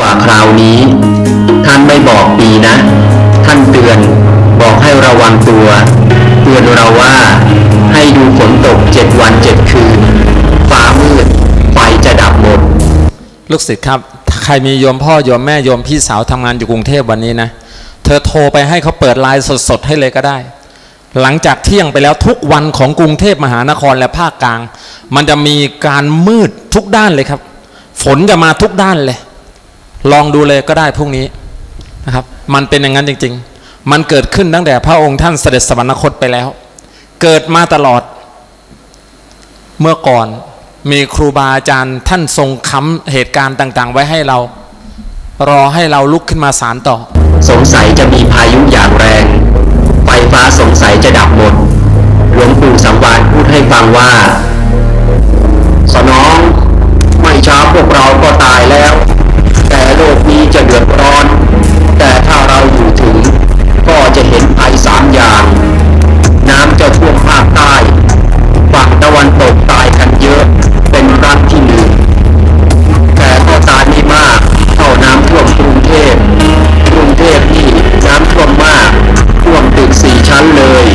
ว่าคราวนี้ท่านไม่บอกปีนะท่านเตือนบอกให้ระวังตัวเตือนเราว่าให้ดูฝนตก7 วัน 7 คืนฟ้ามืดไฟจะดับหมดลูกศิษย์ครับใครมีโยมพ่อโยมแม่โยมพี่สาวทำงานอยู่กรุงเทพวันนี้นะเธอโทรไปให้เขาเปิดไลน์สดๆให้เลยก็ได้หลังจากเที่ยงไปแล้วทุกวันของกรุงเทพมหานครและภาคกลางมันจะมีการมืดทุกด้านเลยครับฝนจะมาทุกด้านเลยลองดูเลยก็ได้พรุ่งนี้นะครับมันเป็นอย่างนั้นจริงๆมันเกิดขึ้นตั้งแต่พระองค์ท่านเสด็จสวรรคตไปแล้วเกิดมาตลอดเมื่อก่อนมีครูบาอาจารย์ท่านทรงค้ำเหตุการณ์ต่างๆไว้ให้เรารอให้เราลุกขึ้นมาสานต่อสงสัยจะมีพายุอย่างแรงไฟฟ้าสงสัยจะดับหมดหลวงปู่สังวาลพูดให้ฟังว่าสนองไม่ช้าพวกเราก็ตายแล้วแต่โลกนี้จะเดือดร้อนแต่ถ้าเราอยู่ถึงก็จะเห็นภัย3 อย่างน้ำจะท่วมภาคใต้ฝั่งตะวันตกตายกันเยอะเป็นครั้งที่1แต่ก็ตายไม่มากเท่าน้ำท่วมกรุงเทพนี่น้ำท่วมมากท่วมตึก4 ชั้นเลย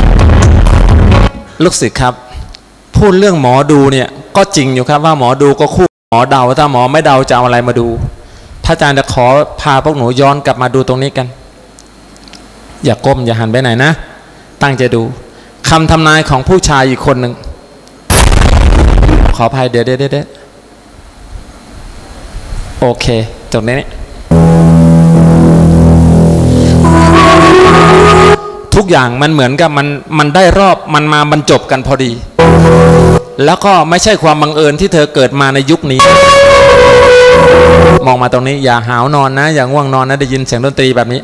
ลูกศิษย์ครับพูดเรื่องหมอดูเนี่ยก็จริงอยู่ครับว่าหมอดูก็คู่หมอเดาถ้าหมอไม่เดาจะเอาอะไรมาดูพระอาจารย์จะขอพาพวกหนูย้อนกลับมาดูตรงนี้กันอย่าก้มอย่าหันไปไหนนะตั้งใจดูคำทำนายของผู้ชายอีกคนหนึ่งขออภัยเดี๋ยวโอเคจบนี้ทุกอย่างมันเหมือนกับมันได้รอบมันมาบรรจบกันพอดีแล้วก็ไม่ใช่ความบังเอิญที่เธอเกิดมาในยุคนี้มองมาตรงนี้อย่าหาวนอนนะอย่าง่วงนอนนะได้ยินเสียงดนตรีแบบนี้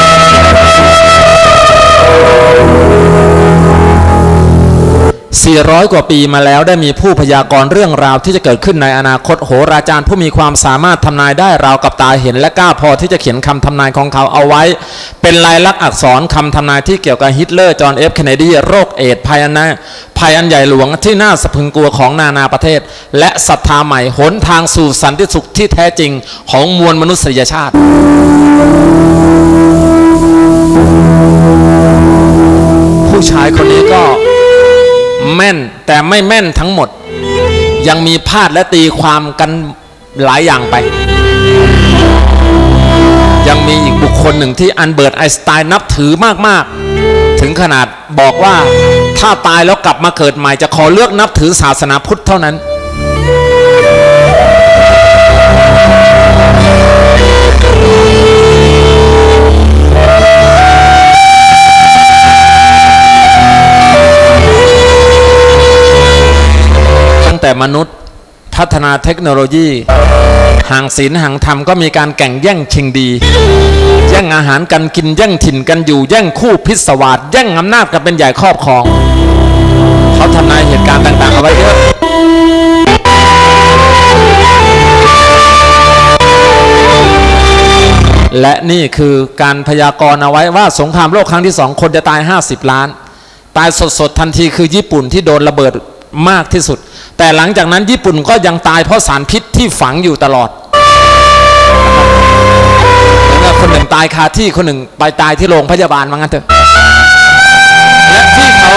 400 กว่าปีมาแล้วได้มีผู้พยากรณ์เรื่องราวที่จะเกิดขึ้นในอนาคตโหราจารย์ผู้มีความสามารถทำนายได้ราวกับตาเห็นและกล้าพอที่จะเขียนคำทำนายของเขาเอาไว้เป็นลายลักษณ์อักษรคำทำนายที่เกี่ยวกับฮิตเลอร์จอห์นเอฟเคนเนดีโรคเอดส์ภัยอันใหญ่หลวงที่น่าสะพรึงกลัวของนานาประเทศและศรัทธาใหม่หนทางสู่สันติสุขที่แท้จริงของมวลมนุษยชาติผู้ชายคนนี้ก็แม่นแต่ไม่แม่นทั้งหมดยังมีพลาดและตีความกันหลายอย่างไปยังมีอีกบุคคลหนึ่งที่อัลเบิร์ตไอน์สไตน์นับถือมากๆถึงขนาดบอกว่าถ้าตายแล้วกลับมาเกิดใหม่จะขอเลือกนับถือศาสนาพุทธเท่านั้นแต่มนุษย์พัฒนาเทคโนโลยีห่างศีลห่างธรรมก็มีการแข่งแย่งชิงดีแย่งอาหารกันกินแย่งถิ่นกันอยู่แย่งคู่พิศวาสแย่งอำนาจกันเป็นใหญ่ครอบครองเขาทำนายเหตุการณ์ต่างๆเอาไว้เยอะและนี่คือการพยากรณ์เอาไว้ว่าสงครามโลกครั้งที่2คนจะตาย50 ล้านตายสดๆทันทีคือญี่ปุ่นที่โดนระเบิดมากที่สุดแต่หลังจากนั้นญี่ปุ่นก็ยังตายเพราะสารพิษที่ฝังอยู่ตลอดแล้วคนหนึ่งตายคาที่คนหนึ่งไปตายที่โรงพยาบาลว่างั้นเถอะและที่เขา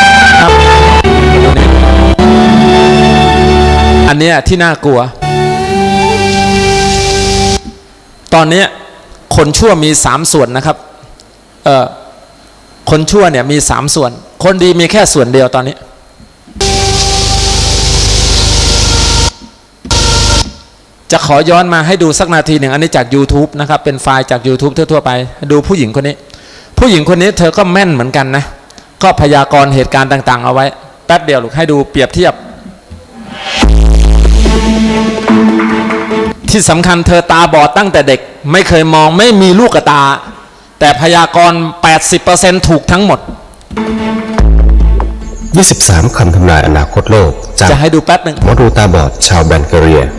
อันนี้ที่น่ากลัวตอนนี้คนชั่วมี3 ส่วนนะครับคนชั่วเนี่ยมี3 ส่วนคนดีมีแค่ส่วนเดียวตอนนี้จะขอย้อนมาให้ดูสักนาทีหนึ่งอันนี้จาก YouTube นะครับเป็นไฟล์จาก YouTube ทั่วๆไปดูผู้หญิงคนนี้เธอก็แม่นเหมือนกันนะก็พยากรณ์เหตุการณ์ต่างๆเอาไว้แป๊บเดียวลูกให้ดูเปรียบเทียบที่สำคัญเธอตาบอดตั้งแต่เด็กไม่เคยมองไม่มีลูกตาแต่พยากรณ์ 80% ถูกทั้งหมด 23 คำทำนายอนาคตโลกจะให้ดูแป๊บหนึ่งหมอดูตาบอดชาวบัลแกเรีย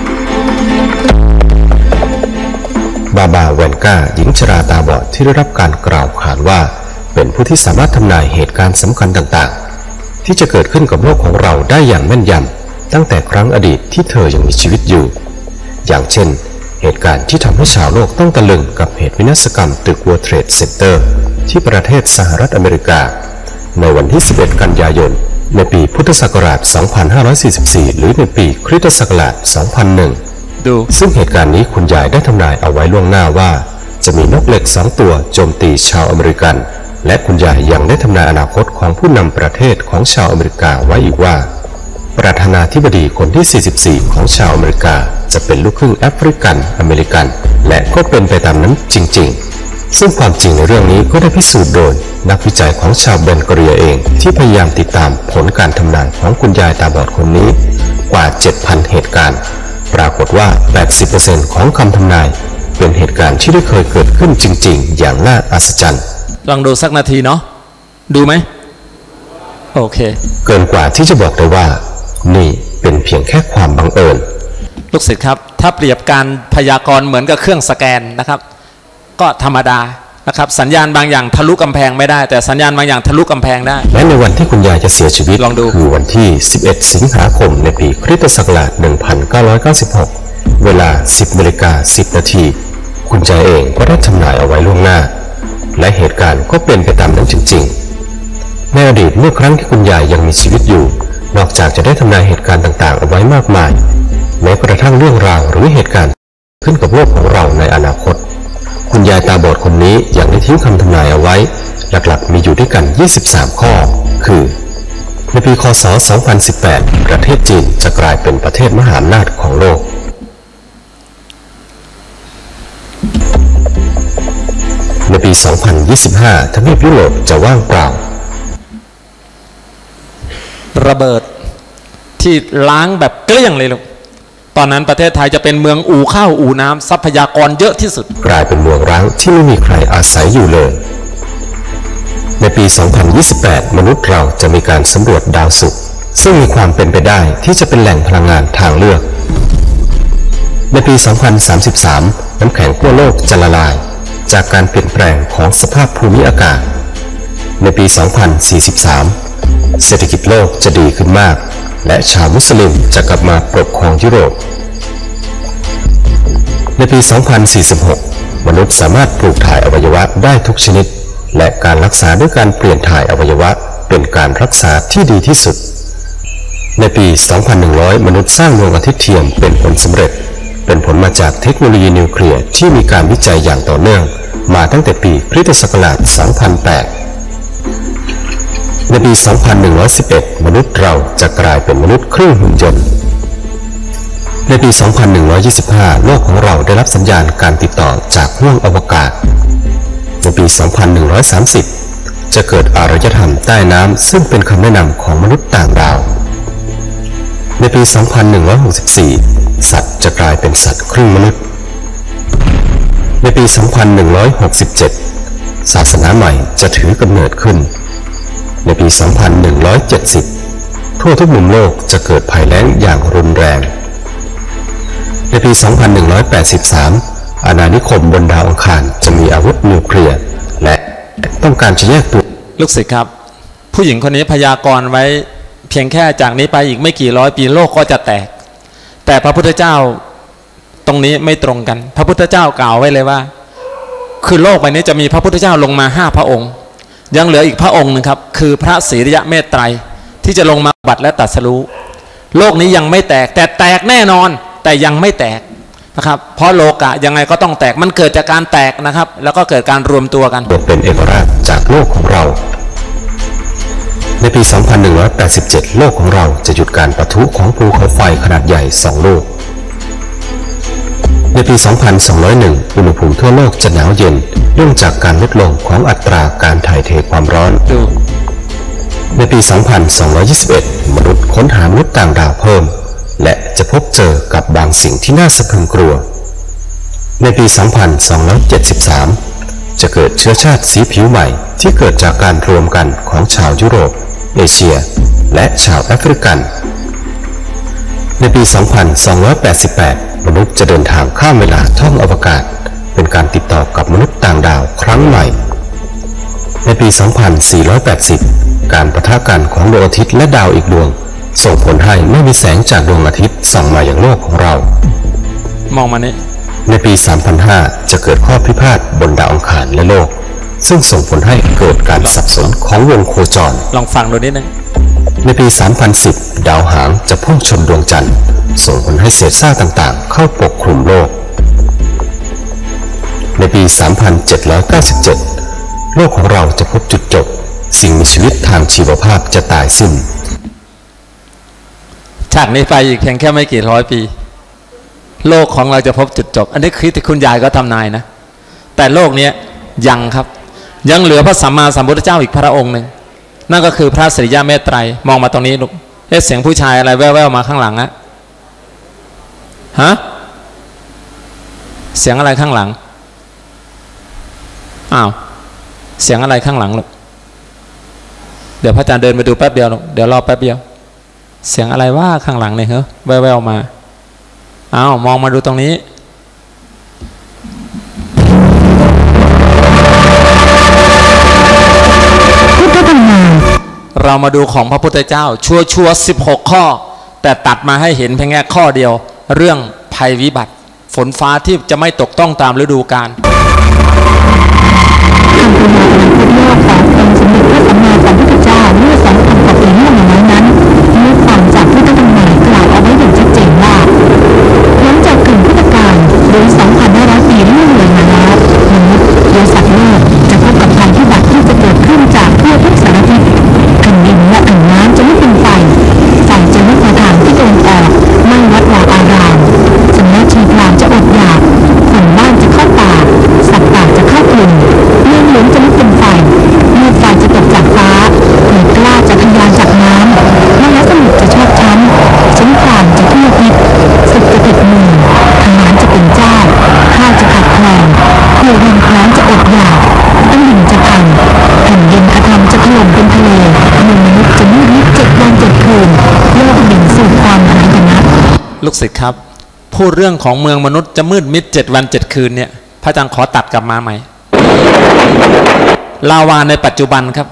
บาบาแวนกาหญิงชราตาบอดที่ได้รับการกล่าวขานว่าเป็นผู้ที่สามารถทำนายเหตุการณ์สำคัญต่างๆที่จะเกิดขึ้นกับโลกของเราได้อย่างแม่นยำตั้งแต่ครั้งอดีตที่เธอยังมีชีวิตอยู่อย่างเช่นเหเหตุการณ์ที่ทำให้ชาวโลกต้องตะลึงกับเหตุวินาศกรรมตึก World Trade Center ที่ประเทศสหรัฐอเมริกาในวันที่ 11 กันยายนในปีพุทธศักราช 2544 หรือในปีคริสตศักราช 2001 ซึ่งเหตุการณ์นี้คุณยายได้ทำนายเอาไว้ล่วงหน้าว่าจะมีนกเหล็ก2 ตัวโจมตีชาวอเมริกันและคุณยายยังได้ทำนายอนาคตของผู้นำประเทศของชาวอเมริกาไว้อีกว่าประธานาธิบดีคนที่ 44 ของชาวอเมริกาจะเป็นลูกครึ่งแอฟริกันอเมริกันและก็เป็นไปตามนั้นจริงๆซึ่งความจริงในเรื่องนี้ก็ได้พิสูจน์โดยนักวิจัยของชาวเบนกเรียเองที่พยายามติดตามผลการทำนายของคุณยายตาบอดคนนี้กว่า 7,000 เหตุการณ์ปรากฏว่า 80% ของคำทำนายเป็นเหตุการณ์ที่ได้เคยเกิดขึ้นจริงๆอย่างน่าอัศจรรย์ลองดูสักนาทีเนาะดูไหมโอเคเกินกว่าที่จะบอกได้ว่านี่เป็นเพียงแค่ความบังเอิญลูกศิษย์ครับถ้าเปรียบการพยากรณ์เหมือนกับเครื่องสแกนนะครับก็ธรรมดานะครับสัญญาณบางอย่างทะลุกำแพงไม่ได้แต่สัญญาณบางอย่างทะลุกำแพงได้และในวันที่คุณยายจะเสียชีวิตคือวันที่ 11 สิงหาคมในปีคริสตศักราช 1996 เวลา 10:10 น.คุณยายเองก็ได้ทำนายเอาไว้ล่วงหน้าและเหตุการณ์ก็เป็นไปตามนั้นจริงๆในอดีตเมื่อครั้งที่คุณยายยังมีชีวิตอยู่นอกจากจะได้ทำนายเหตุการณ์ต่างๆเอาไว้มากมายแม้กระทั่งเรื่องราวหรือเหตุการณ์ขึ้นกับโลกของเราในอนาคตคุณยายตาบอดคนนี้ยังได้ทิ้งคำทำนายเอาไว้หลักๆมีอยู่ด้วยกัน23ข้อคือในปีค.ศ. 2018 ประเทศจีนจะกลายเป็นประเทศมหาอำนาจของโลกในปี 2025 ทวีปยุโรปจะว่างเปล่าระเบิดที่ล้างแบบเกลี้ยงเลยลูกตอนนั้นประเทศไทยจะเป็นเมืองอู่ข้าวอู่น้ำทรัพยากรเยอะที่สุดกลายเป็นเมืองร้างที่ไม่มีใครอาศัยอยู่เลยในปี 2028 มนุษย์เราจะมีการสำรวจดาวศุกร์ซึ่งมีความเป็นไปได้ที่จะเป็นแหล่งพลังงานทางเลือกในปี 2033 น้ำแข็งขั้วโลกจะละลายจากการเปลี่ยนแปลงของสภาพภูมิอากาศในปี 2043 เศรษฐกิจโลกจะดีขึ้นมากและชาวมุสลิมจะกลับมาปกครองยุโรปในปี 2046 มนุษย์สามารถปลูกถ่ายอวัยวะได้ทุกชนิดและการรักษาด้วยการเปลี่ยนถ่ายอวัยวะเป็นการรักษาที่ดีที่สุดในปี 2100 มนุษย์สร้างดวงอาทิตย์เทียมเป็นผลสำเร็จเป็นผลมาจากเทคโนโลยีนิวเคลียร์ที่มีการวิจัยอย่างต่อเนื่องมาตั้งแต่ปีคริสตศักราช 2008 ในปี 2111 มนุษย์เราจะกลายเป็นมนุษย์ครึ่งหุ่นยนต์ในปี 2125 โลกของเราได้รับสัญญาณการติดต่อจากห้วงอวกาศในปี 2130 จะเกิดอารยธรรมใต้น้ำซึ่งเป็นคำแนะนำของมนุษย์ต่างดาวในปี 2164 สัตว์จะกลายเป็นสัตว์ครึ่งมนุษย์ในปี 2167 ศาสนาใหม่จะถือกำเนิดขึ้นในปี 2170 ทั่วทุกมุมโลกจะเกิดภัยแล้งอย่างรุนแรงในปี 2183 อาณานิคมบนดาวอังคารจะมีอาวุธนิวเคลียร์และต้องการจะแยกตัวลูกศิษย์ครับผู้หญิงคนนี้พยากรณ์ไว้เพียงแค่จากนี้ไปอีกไม่กี่ร้อยปีโลกก็จะแตกแต่พระพุทธเจ้าตรงนี้ไม่ตรงกันพระพุทธเจ้ากล่าวไว้เลยว่าคือโลกใบนี้จะมีพระพุทธเจ้าลงมา5 พระองค์ยังเหลืออีกพระองค์นึงครับคือพระศรีริยะเมตไตรที่จะลงมาบัติและตรัสรู้โลกนี้ยังไม่แตกแต่แตกแน่นอนแต่ยังไม่แตกนะครับเพราะโลกะยังไงก็ต้องแตกมันเกิดจากการแตกนะครับแล้วก็เกิดการรวมตัวกันเป็นเอกราชจากโลกของเราในปี 2187 โลกของเราจะหยุดการปะทุของภูเขาไฟขนาดใหญ่2 ลูกในปี 2201 อุณหภูมิทั่วโลกจะหนาวเย็นเนื่องจากการลดลงของอัตราการถ่ายเทความร้อนในปี 2221 มนุษย์ค้นหามนุษย์ต่างดาวเพิ่มและจะพบเจอกับบางสิ่งที่น่าสะพรึงกลัวในปี 2273 จะเกิดเชื้อชาติสีผิวใหม่ที่เกิดจากการรวมกันของชาวยุโรปเอเชียและชาวแอฟริกันในปี 2288 มนุษย์จะเดินทางข้ามเวลาท่องอวกาศเป็นการติดต่อกับมนุษย์ต่างดาวครั้งใหม่ในปี 2480 การปะทะกันของดวงอาทิตย์และดาวอีกดวงส่งผลให้ไม่มีแสงจากดวงอาทิตย์ส่องมาอย่างโลกของเรามองมานี้ในปี 3005 จะเกิดข้อพิพาทบนดาวอังคารและโลกซึ่งส่งผลให้เกิดการสับสนของวงโคจรลองฟังดูนิดนึงในปี 3010 ดาวหางจะพุ่งชนดวงจันทร์ส่งผลให้เศษซากต่างๆเข้าปกคลุมโลกในปี 3797 โลกของเราจะพบจุดจบสิ่งมีชีวิตทางชีวภาพจะตายสิ้นจากนี้ไปอีกเพียงแค่ไม่กี่ร้อยปีโลกของเราจะพบจุดจบอันนี้คือที่คุณยายก็ทำนายนะแต่โลกนี้ยังครับยังเหลือพระสัมมาสัมพุทธเจ้าอีกพระองค์หนึ่งนั่นก็คือพระสิริยะเมตไตรมองมาตรงนี้ลูกเสียงผู้ชายอะไรแว่วๆมาข้างหลังอะฮะเสียงอะไรข้างหลังอ้าวเสียงอะไรข้างหลังลูกเดี๋ยวพระอาจารย์เดินไปดูแป๊บเดียวลูกเดี๋ยวรอแป๊บเดียวเสียงอะไรว่าข้างหลังเนี่ยเหรอแว่วๆมาอ้าวมองมาดูตรงนี้เรามาดูของพระพุทธเจ้าชัวร์16 ข้อแต่ตัดมาให้เห็นเพียงแค่ข้อเดียวเรื่องภัยวิบัติฝนฟ้าที่จะไม่ตกต้องตามฤดูกาลคำพยากรณ์พุทธโลกขององค์สมเด็จพระสัมมาสัมพุทธเจ้าเมื่อ 2,000 กว่าปีมาแล้วนั้นมีความจากพุทธธรรมกล่าวเอาไว้อย่างชัดเจนว่าหลังจากกึ่งพุทธกาลหรือ 2,500 ปีล่วงเลยมาแล้วมนุษย์และสัตว์โลกจะพบกับภัยพิบัติที่จะเกิดขึ้นจากทั่วทุกสารทิศแผ่นดินและอ่างน้ำจะลุกเป็นไฟจะลุกมาทางที่ตะวันออกไม่วัดวาอารามสำนักชีพรามจะอดอยากคนบ้านจะเข้าป่าสัตว์ป่าจะเข้ากลุ่มเมืองหลวงจะลุกเป็นไฟเมื่อไฟจะตกจากฟ้าหรือกล้าจะทะยานจากน้ำมหาสมุทรจะชอกช้ำสงครามจะทั่วทิศศึกจะติดมือทหารจะเป็นเจ้าข้าวจะขาดแคลนผู้ริมคล้องจะอดอยากตลิ่งจะพังแผ่นดินอธรรมจะถล่มเป็นทะเลเมืองมนุษย์จะมืดมิด7 วัน 7 คืนโลกดิ่งสู่ความหายนะลูกศิษย์ครับพูดเรื่องของเมืองมนุษย์จะมืดมิด7 วัน 7 คืนเนี่ยพระอาจารย์ขอตัดกลับมาใหม่ลาวาในปัจจุบันครับ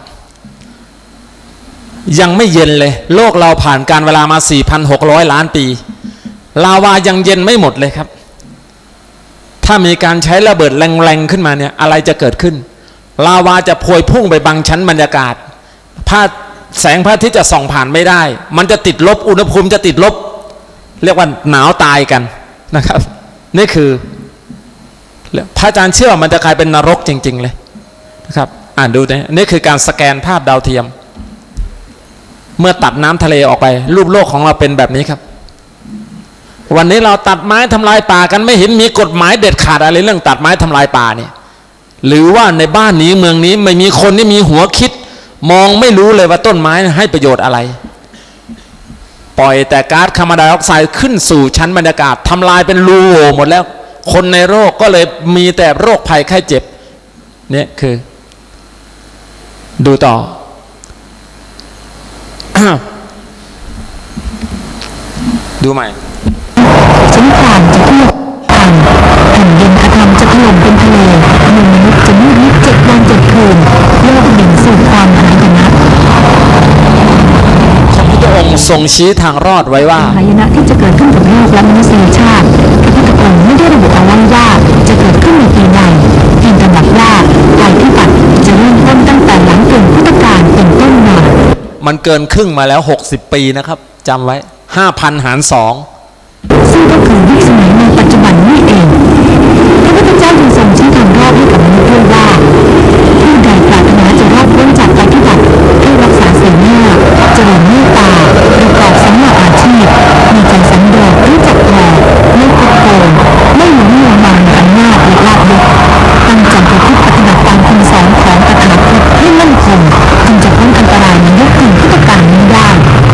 ยังไม่เย็นเลยโลกเราผ่านการเวลามา 4,600 ล้านปีลาวายังเย็นไม่หมดเลยครับถ้ามีการใช้ระเบิดแรงๆขึ้นมาเนี่ยอะไรจะเกิดขึ้นลาวาจะพวยพุ่งไปบางชั้นบรรยากาศแสงพระอาทิตย์จะส่องผ่านไม่ได้มันจะติดลบอุณหภูมิจะติดลบเรียกว่าหนาวตายกันนะครับนี่คือพระอาจารย์เชื่อว่ามันจะกลายเป็นนรกจริงๆเลยนะครับอ่านดูนี่คือการสแกนภาพดาวเทียมเมื่อตัดน้ำทะเลออกไปรูปโลกของเราเป็นแบบนี้ครับวันนี้เราตัดไม้ทำลายป่ากันไม่เห็นมีกฎหมายเด็ดขาดอะไรเรื่องตัดไม้ทำลายป่าเนี่ยหรือว่าในบ้านนี้เมืองนี้ไม่มีคนที่มีหัวคิดมองไม่รู้เลยว่าต้นไม้ให้ประโยชน์อะไรปล่อยแต่ก๊าซคาร์บอนไดออกไซด์ขึ้นสู่ชั้นบรรยากาศทำลายเป็นรูโหว่หมดแล้วคนในโรคก็เลยมีแต่โรคภัยไข้เจ็บเนี่ยคือดูต่อ ดูใหม่สงครามจะทั่วแผ่นดินอธรรมจะถล่มเป็นทะเลเมืองมนุษย์จะมืดมิด7 วัน 7 คืนโลกดิ่งสู่ความหายนะพระพุทธองค์ทรงชี้ทางรอดไว้ว่าหายนะที่จะเกิดขึ้นกับโลกและมนุษยชาติพระพุทธองค์ไม่ได้ระบุเอาไว้ว่าจะเกิดขึ้นในปีใดเพียงแต่บอกว่าภัยพิบัติจะเริ่มต้นตั้งแต่หลังเกิดพุทธกาลเป็นต้นมามันเกินครึ่งมาแล้ว60 ปีนะครับจำไว้ 5,000 หาร 2 ซึ่งก็คือยุคสมัยในปัจจุบันนี้เองพระพุทธเจ้าจึงทรงชี้ทางรอดให้กับมนุษย์ด้วยว่าผู้ใดปรารถนาจะรอดพ้นจากภัยพิบัติให้รักษาศีล 5เจริญเมตตาประกอบสัมมาอาชีพมีใจสันโดษรู้จักพอไม่คดโกงไม่หลงมัวเมาในอำนาจและลาภยศตั้งใจประพฤติปฏิบัติตามคำสอนของตถาคตให้มั่นคงจึงจะพ้นอันตรายในยุคถึงพุทธกาลนี้ได้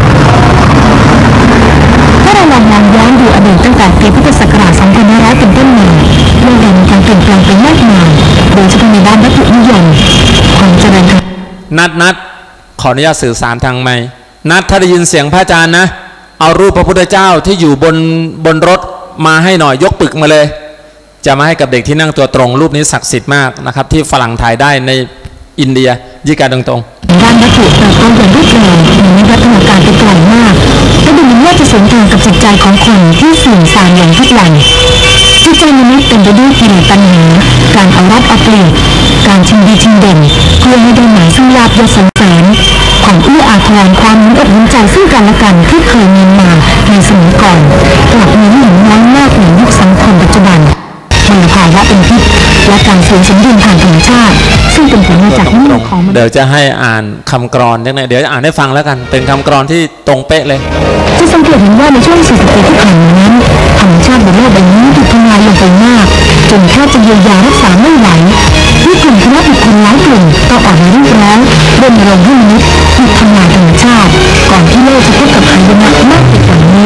ถ้าเราลองมองย้อนดูอดีตตั้งแต่ปีพุทธศักราช 2500 เป็นต้นมาโลกได้มีการเปลี่ยนแปลงไปมากมายโดยเฉพาะในด้านวัตถุนิยมความเจริญนัดขออนุญาตสื่อสารทางไมค์นัดถ้าได้ยินเสียงพระอาจารย์นะเอารูปพระพุทธเจ้าที่อยู่บนรถมาให้หน่อยยกปึกมาเลยจะมาให้กับเด็กที่นั่งตัวตรงรูปนี้ศักดิ์สิทธิ์มากนะครับที่ฝรั่งถ่ายได้ในอินเดียยิการตรงๆด้านวัตถุเติบโตอย่างรวดเร็วมีวัฒนาการไปไกลมากและดูเหมือนว่าจะสวนทางกับจิตใจของคนที่เสื่อมทรามอย่างทุกวันจิตใจมนุษย์เต็มไปด้วยกิเลสตัณหาการเอารัดเอาเปรียบการชิงดีชิงเด่นเพื่อให้ได้หมายซึ่งลาภยศสรรเสริญความเอื้ออาทรความเห็นอกเห็นใจซึ่งกันและกันที่เคยมีมาในสมัยก่อนกลับมีหนุนน้อยมากในยุคสังคมปัจจุบันมลภาวะเป็นพิษและการสูญสมดุลทางธรรมชาติซึ่งเป็นผลมาจากน้ำหนักของเดี๋ยวจะให้อ่านคำกรอนยังไงเดี๋ยวอ่านให้ฟังแล้วกันเป็นคำกรอนที่ตรงเป๊ะเลยจะสังเกตเห็นว่าในช่วง40 ปีที่ผ่านมานั้นธรรมชาติบนโลกใบนี้ถูกทำลายลงไปมากจนแทบจะเยียวยารักษาไม่ไหวที่กลุ่มคณะบุคคลหลายกลุ่มต้องออกมาเรียกร้องรณรงค์ให้มนุษย์หยุดทำลายธรรมชาติก่อนที่โลกจะพบกับภัยนะมากไปกว่านี้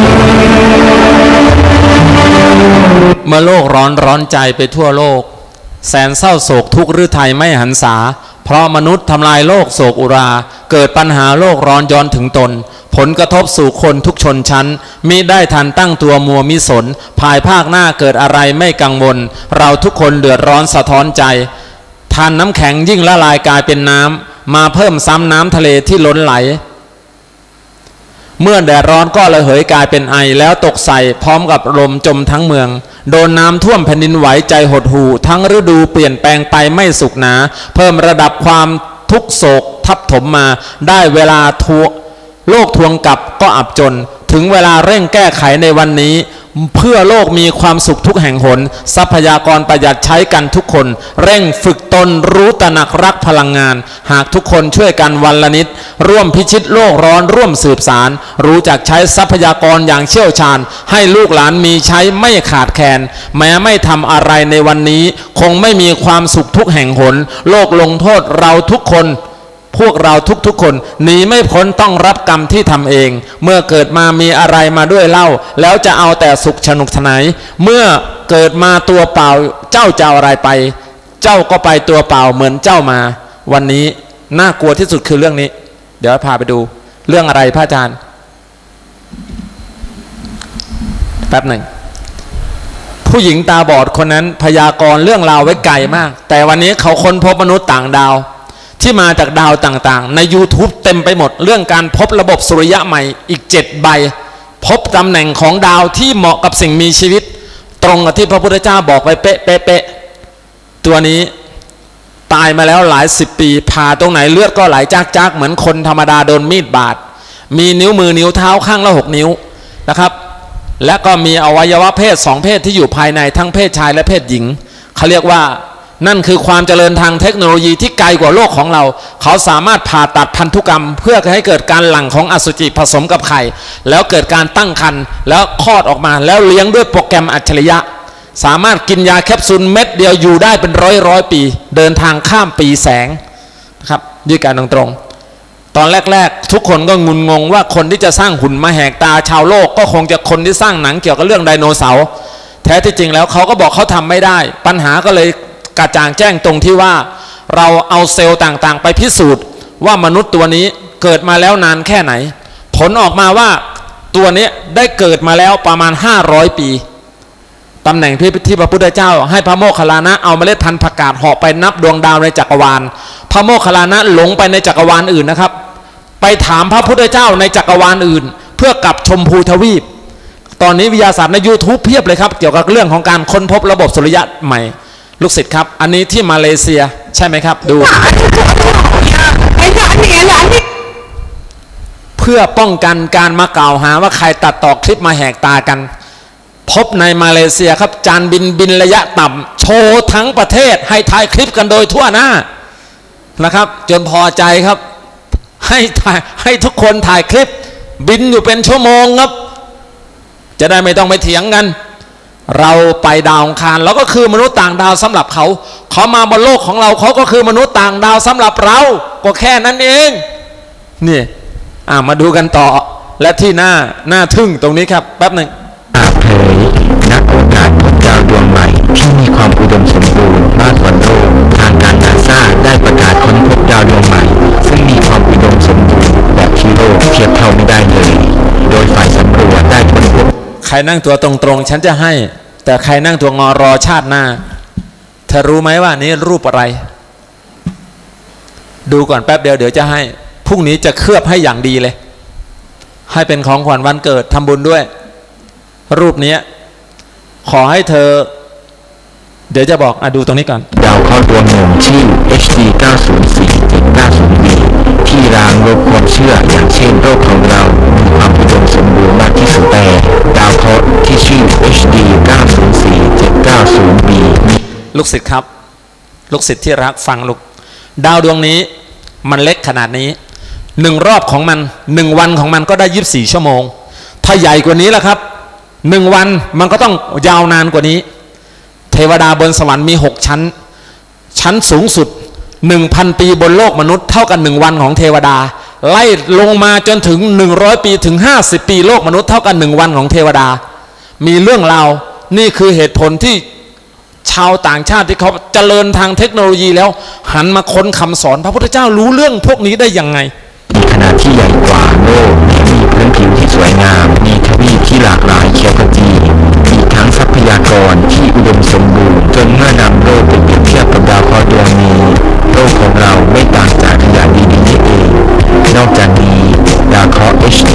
เมื่อโลกร้อนใจไปทั่วโลกแสนเศร้าโศกทุกข์ฤทัยไม่หันษาเพราะมนุษย์ทำลายโลกโศกอุราเกิดปัญหาโลกร้อนย้อนถึงตนผลกระทบสู่คนทุกชนชั้นมิได้ทันตั้งตัวมัวมิสนภายภาคหน้าเกิดอะไรไม่กังวลเราทุกคนเดือดร้อนสะท้อนใจทานน้ำแข็งยิ่งละลายกลายเป็นน้ำมาเพิ่มซ้ำน้ำทะเลที่ล้นไหลเมื่อแดดร้อนก็ระเหยกลายเป็นไอแล้วตกใส่พร้อมกับลมจมทั้งเมืองโดนน้ำท่วมแผ่นดินไหวใจหดหู่ทั้งฤดูเปลี่ยนแปลงไปไม่สุขหนาเพิ่มระดับความทุกโศกทับถมมาได้เวลาโลกทวงกลับก็อับจนถึงเวลาเร่งแก้ไขในวันนี้เพื่อโลกมีความสุขทุกแห่งหนทรัพยากรประหยัดใช้กันทุกคนเร่งฝึกตนรู้ตระหนักรักพลังงานหากทุกคนช่วยกันวันละนิดร่วมพิชิตโลกร้อนร่วมสืบสารรู้จักใช้ทรัพยากรอย่างเชี่ยวชาญให้ลูกหลานมีใช้ไม่ขาดแคลนแม้ไม่ทำอะไรในวันนี้คงไม่มีความสุขทุกแห่งหนโลกลงโทษเราทุกคนพวกเราทุกๆคนหนีไม่พ้นต้องรับกรรมที่ทำเองเมื่อเกิดมามีอะไรมาด้วยเล่าแล้วจะเอาแต่สุขสนุกสนานเมื่อเกิดมาตัวเปล่าเจ้าจะเอาอะไรไปเจ้าก็ไปตัวเปล่าเหมือนเจ้ามาวันนี้น่ากลัวที่สุดคือเรื่องนี้เดี๋ยวพาไปดูเรื่องอะไรพระอาจารย์แป๊บหนึ่งผู้หญิงตาบอดคนนั้นพยากรณ์เรื่องราวไว้ไกลมากแต่วันนี้เขาค้นพบมนุษย์ต่างดาวที่มาจากดาวต่างๆใน YouTube เต็มไปหมดเรื่องการพบระบบสุริยะใหม่อีก7ใบพบตำแหน่งของดาวที่เหมาะกับสิ่งมีชีวิตตรงกับที่พระพุทธเจ้าบอกไว้เป๊ะๆตัวนี้ตายมาแล้วหลาย10 ปีผ่าตรงไหนเลือดก็ไหลจากเหมือนคนธรรมดาโดนมีดบาดมีนิ้วมือนิ้วเท้าข้างละ6 นิ้วนะครับและก็มีอวัยวะเพศ2เพศที่อยู่ภายในทั้งเพศชายและเพศหญิงเขาเรียกว่านั่นคือความเจริญทางเทคโนโลยีที่ไกลกว่าโลกของเราเขาสามารถผ่าตัดพันธุกรรมเพื่อให้เกิดการหลั่งของอสุจิผสมกับไข่แล้วเกิดการตั้งครรภ์แล้วคลอดออกมาแล้วเลี้ยงด้วยโปรแกรมอัจฉริยะสามารถกินยาแคปซูลเม็ดเดียวอยู่ได้เป็นร้อยปีเดินทางข้ามปีแสงนะครับด้วยการตรงๆตอนแรกๆทุกคนก็งุนงงว่าคนที่จะสร้างหุ่นมาแหกตาชาวโลกก็คงจะคนที่สร้างหนังเกี่ยวกับเรื่องไดโนเสาร์แท้ที่จริงแล้วเขาก็บอกเขาทำไม่ได้ปัญหาก็เลยกระจ่างแจ้งตรงที่ว่าเราเอาเซลล์ต่างๆไปพิสูจน์ว่ามนุษย์ตัวนี้เกิดมาแล้วนานแค่ไหนผลออกมาว่าตัวนี้ได้เกิดมาแล้วประมาณ500 ปีตำแหน่งที่พระพุทธเจ้าให้พระโมคคัลลานะเอาเมล็ดพันธุ์ผักกาดเหาะไปนับดวงดาวในจักรวาลพระโมคคัลลานะหลงไปในจักรวาลอื่นนะครับไปถามพระพุทธเจ้าในจักรวาลอื่นเพื่อกลับชมพูทวีปตอนนี้วิทยาศาสตร์ใน YouTube เพียบเลยครับเกี่ยวกับเรื่องของการค้นพบระบบสุริยะใหม่ลูกศิษย์ครับอันนี้ที่มาเลเซียใช่ไหมครับดูเพื่อป้องกันการมากล่าวหาว่าใครตัดต่อคลิปมาแหกตากันพบในมาเลเซียครับจานบินระยะต่ำโชว์ทั้งประเทศให้ถ่ายคลิปกันโดยทั่วหน้านะครับจนพอใจครับให้ทุกคนถ่ายคลิปบินอยู่เป็นชั่วโมงครับจะได้ไม่ต้องไปเถียงกันเราไปดาวอังคารเราก็คือมนุษย์ต่างดาวสำหรับเขามาบนโลกของเราเขาก็คือมนุษย์ต่างดาวสำหรับเราก็แค่นั้นเองนี่มาดูกันต่อและที่น่าทึ่งตรงนี้ครับแป๊บหนึ่งเผยนักอวกาศพบดาวดวงใหม่ที่มีความอุดมสมบูรณ์มากกว่าโลกทางการนาซาได้ประกาศค้นพบดาวดวงใหม่ซึ่งมีความอุดมสมบูรณ์แบบที่โลกเทียบเท่าไม่ได้เลยโดยฝ่ายสำรวจได้ค้นพบใครนั่งตัวตรงๆฉันจะให้แต่ใครนั่งตัวงอรอชาติหน้าเธอรู้ไหมว่านี้รูปอะไรดูก่อนแป๊บเดียวเดี๋ยวจะให้พรุ่งนี้จะเคลือบให้อย่างดีเลยให้เป็นของขวัญวันเกิดทำบุญด้วยรูปนี้ขอให้เธอเดี๋ยวจะบอกดูตรงนี้ก่อนดาวเคราะห์ดวงหนึ่งชื่อ HD 904-790b ที่รางลบความเชื่ออย่างเช่นโลกของเรามีความอุดมสมบูรณ์มากที่สุดแต่ดาวเคราะห์ที่ชื่อ HD 904-790b ลูกศิษย์ครับลูกศิษย์ที่รักฟังลูกดาวดวงนี้มันเล็กขนาดนี้1 รอบของมัน1 วันของมันก็ได้24 ชั่วโมงถ้าใหญ่กว่านี้ล่ะครับ1 วันมันก็ต้องยาวนานกว่านี้เทวดาบนสวรรค์มี6 ชั้นชั้นสูงสุด 1,000 ปีบนโลกมนุษย์เท่ากัน1 วันของเทวดาไล่ลงมาจนถึง100 ปีถึง50 ปีโลกมนุษย์เท่ากัน1 วันของเทวดามีเรื่องราวนี่คือเหตุผลที่ชาวต่างชาติที่เขาเจริญทางเทคโนโลยีแล้วหันมาค้นคำสอนพระพุทธเจ้ารู้เรื่องพวกนี้ได้ยังไงมีขนาดที่ใหญ่กว่าโลกมีพื้นผิวที่สวยงามมีทวีปที่หลากหลายเขียวขจีมีทั้งทรัพยากรที่อุดมสมบูรณ์จนเมื่อนำโลกไปเปรียบเทียบกับดาวเคราะห์ดวงนี้โลกของเราไม่ต่างจากขยะดีๆนี่เองนอกจากนี้ดาวเคราะห์ HD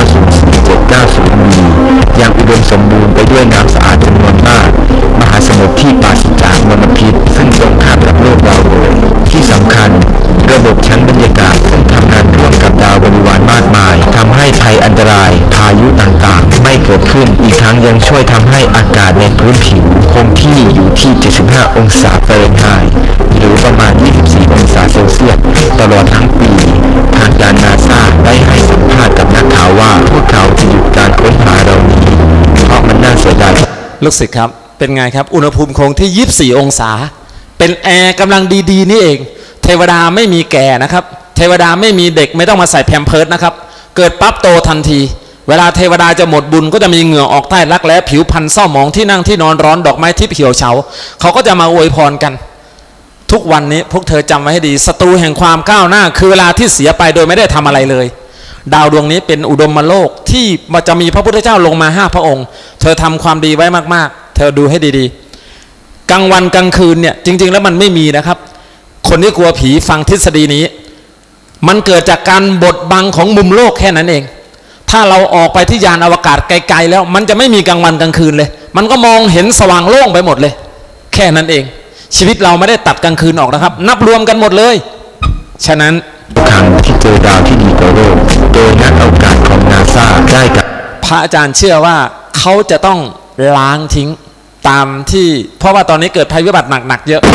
904-790b ยังอุดมสมบูรณ์ไปด้วยน้ำสะอาดจำนวนมากมหาสมุทรที่ปราศจากมลพิษซึ่งตรงข้ามกับโลกเราเลยที่สำคัญระบบชั้นบรรยากาศซึ่งทำงานร่วมกับดาวบริวารมากมายทำให้ภัยอันตรายพายุต่างๆไม่เกิดขึ้นอีกทั้งยังช่วยทำให้อากาศในพื้นผิวคงที่อยู่ที่75 องศาฟาเรนไฮต์หรือประมาณ24 องศาเซลเซียสตลอดทั้งปีทางการนาซาได้ให้สัมภาษณ์กับนักข่าวว่าพวกเขาจะหยุดการค้นหาเรานี้เพราะมันน่าเสียดายลูกศิษย์ครับเป็นไงครับอุณหภูมิคงที่24 องศาเป็นแอร์กำลังดีๆนี่เองเทวดาไม่มีแก่นะครับเทวดาไม่มีเด็กไม่ต้องมาใส่แพมเพิร์สนะครับเกิดปั๊บโตทันทีเวลาเทวดาจะหมดบุญก็จะมีเหงื่อออกใต้รักแร้ผิวพรรณเศร้าหมองที่นั่งที่นอนร้อนดอกไม้ทิพย์เหี่ยวเฉาเขาก็จะมาอวยพรกันทุกวันนี้พวกเธอจำไว้ให้ดีศัตรูแห่งความก้าวหน้าคือเวลาที่เสียไปโดยไม่ได้ทำอะไรเลยดาวดวงนี้เป็นอุดมโลกที่จะมีพระพุทธเจ้าลงมา5 พระองค์เธอทำความดีไว้มากๆเธอดูให้ดีๆกลางวันกลางคืนเนี่ยจริงๆแล้วมันไม่มีนะครับคนที่กลัวผีฟังทฤษฎีนี้มันเกิดจากการบดบังของมุมโลกแค่นั้นเองถ้าเราออกไปที่ยานอวกาศไกลๆแล้วมันจะไม่มีกลางวันกลางคืนเลยมันก็มองเห็นสว่างโล่งไปหมดเลยแค่นั้นเองชีวิตเราไม่ได้ตัดกลางคืนออกนะครับนับรวมกันหมดเลยฉะนั้นครั้งที่เจอดาวที่ดีกว่าโลกโดยนักอวกาศของนาซาได้กับพระอาจารย์เชื่อว่าเขาจะต้องล้างทิ้งตามที่เพราะว่าตอนนี้เกิดภัยพิบัติหนักๆเยอะ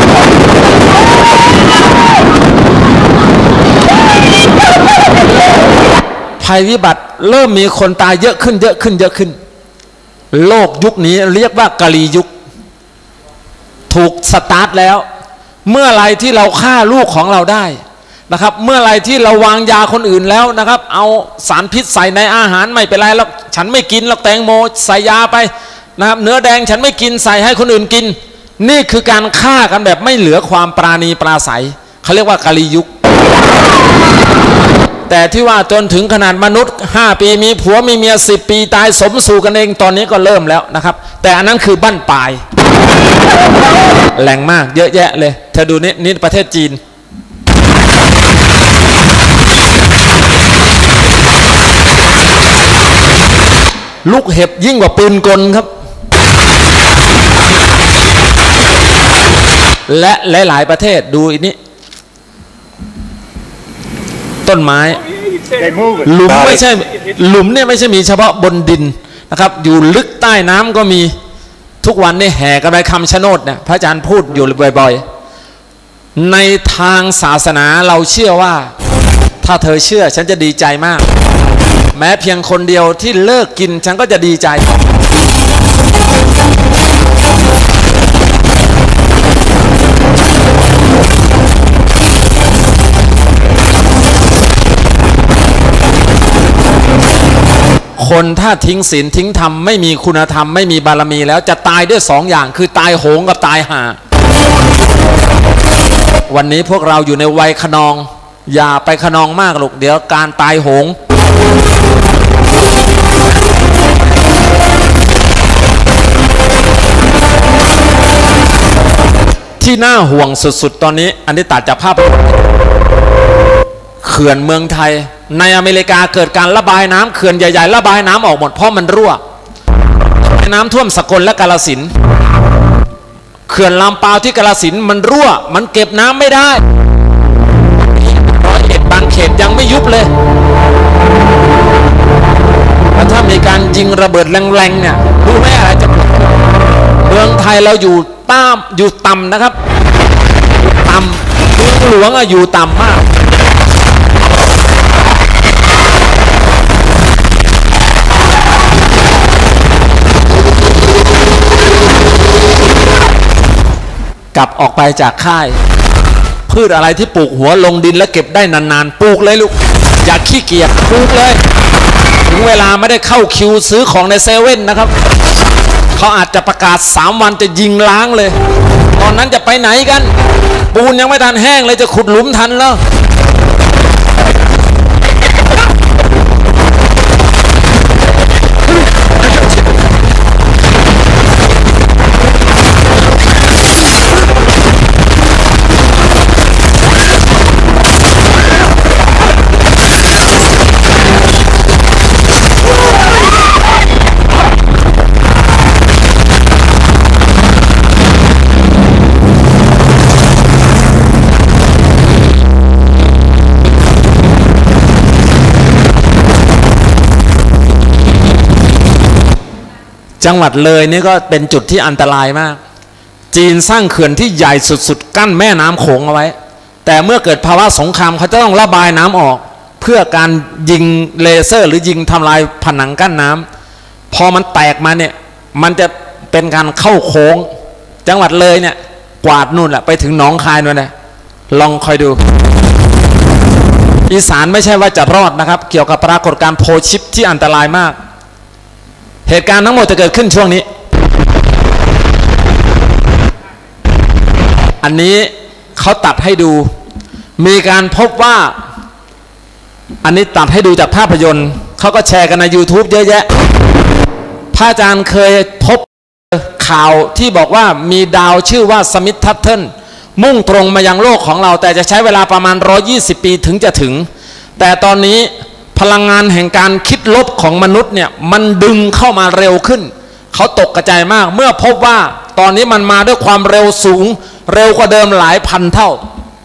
ภัยพิบัติเริ่มมีคนตายเยอะขึ้นโลกยุคนี้เรียกว่ากาลียุคถูกสตาร์ทแล้วเมื่อไรที่เราฆ่าลูกของเราได้นะครับเมื่อไรที่เราวางยาคนอื่นแล้วนะครับเอาสารพิษใส่ในอาหารไม่เป็นไรแล้วฉันไม่กินหรอกแตงโมใส่ยาไปนะครับเนื้อแดงฉันไม่กินใส่ให้คนอื่นกินนี่คือการฆ่ากันแบบไม่เหลือความปราณีปราศัยเขาเรียกว่ากาลียุคแต่ที่ว่าจนถึงขนาดมนุษย์5 ปีมีผัวมีเมีย10 ปีตายสมสู่กันเองตอนนี้ก็เริ่มแล้วนะครับแต่อันนั้นคือบั้นปลายแหล่งมากเยอะแยะเลยเธอดูนี่ประเทศจีนลูกเห็บยิ่งกว่าปืนกลครับและหลายๆประเทศดูอีกนี้ต้นไม้หลุมไม่ใช่หลุมเนี่ยไม่ใช่มีเฉพาะบนดินนะครับอยู่ลึกใต้น้ำก็มีทุกวันนี่แห่กันไปคำชะโนดเนี่ยพระอาจารย์พูดอยู่บ่อยๆในทางศาสนาเราเชื่อว่าถ้าเธอเชื่อฉันจะดีใจมากแม้เพียงคนเดียวที่เลิกกินฉันก็จะดีใจคนถ้าทิ้งศีลทิ้งธรรมไม่มีคุณธรรมไม่มีบารมีแล้วจะตายด้วย2 อย่างคือตายโหงกับตายห่าวันนี้พวกเราอยู่ในวัยขนองอย่าไปขนองมากลูกเดี๋ยวการตายโหงที่น่าห่วงสุดๆตอนนี้อันนี้ตัดจากภาพเขื่อนเมืองไทยในอเมริกาเกิดการระบายน้ำเขื่อนใหญ่ๆระบายน้ำออกหมดเพราะมันรั่วน้ำท่วมสกลและกาฬสินธุ์เขื่อนลำปาวที่กาฬสินธุ์มันรั่วมันเก็บน้ำไม่ได้101บางเขตยังไม่ยุบเลยแล้วถ้ามีการยิงระเบิดแรงๆเนี่ยรู้ไหมอะไรจะเมืองไทยเราอยู่ต่ำนะครับต่ำเมืองหลวงอยู่ต่ำมากกลับออกไปจากค่ายพืชอะไรที่ปลูกหัวลงดินแล้วเก็บได้นานๆปลูกเลยลูกอย่าขี้เกียจปลูกเลยถึงเวลาไม่ได้เข้าคิวซื้อของในเซเว่นนะครับเขาอาจจะประกาศ3 วันจะยิงล้างเลยตอนนั้นจะไปไหนกันปูนยังไม่ทันแห้งเลยจะขุดหลุมทันแล้วจังหวัดเลยนี่ก็เป็นจุดที่อันตรายมากจีนสร้างเขื่อนที่ใหญ่สุดๆกั้นแม่น้ำโขงเอาไว้แต่เมื่อเกิดภาวะสงครามเขาจะต้องระบายน้ำออกเพื่อการยิงเลเซอร์หรือยิงทำลายผนังกั้นน้ำพอมันแตกมาเนี่ยมันจะเป็นการเข้าโค้งจังหวัดเลยเนี่ยกวาดนู่นแหละไปถึงหนองคายนู่นเลยลองคอยดูอีสานไม่ใช่ว่าจะรอดนะครับเกี่ยวกับปรากฏการณ์โพชิปที่อันตรายมากเหตุการณ์ทั้งหมดจะเกิดขึ้นช่วงนี้อันนี้เขาตัดให้ดูมีการพบว่าอันนี้ตัดให้ดูจากภาพยนตร์เขาก็แชร์กันใน YouTube เยอะแยะพระอาจารย์เคยพบข่าวที่บอกว่ามีดาวชื่อว่าสมิธทัตเทิลมุ่งตรงมายังโลกของเราแต่จะใช้เวลาประมาณ120 ปีถึงจะถึงแต่ตอนนี้พลังงานแห่งการคิดลบของมนุษย์เนี่ยมันดึงเข้ามาเร็วขึ้นเขาตกกระจายมากเมื่อพบว่าตอนนี้มันมาด้วยความเร็วสูงเร็วกว่าเดิมหลายพันเท่า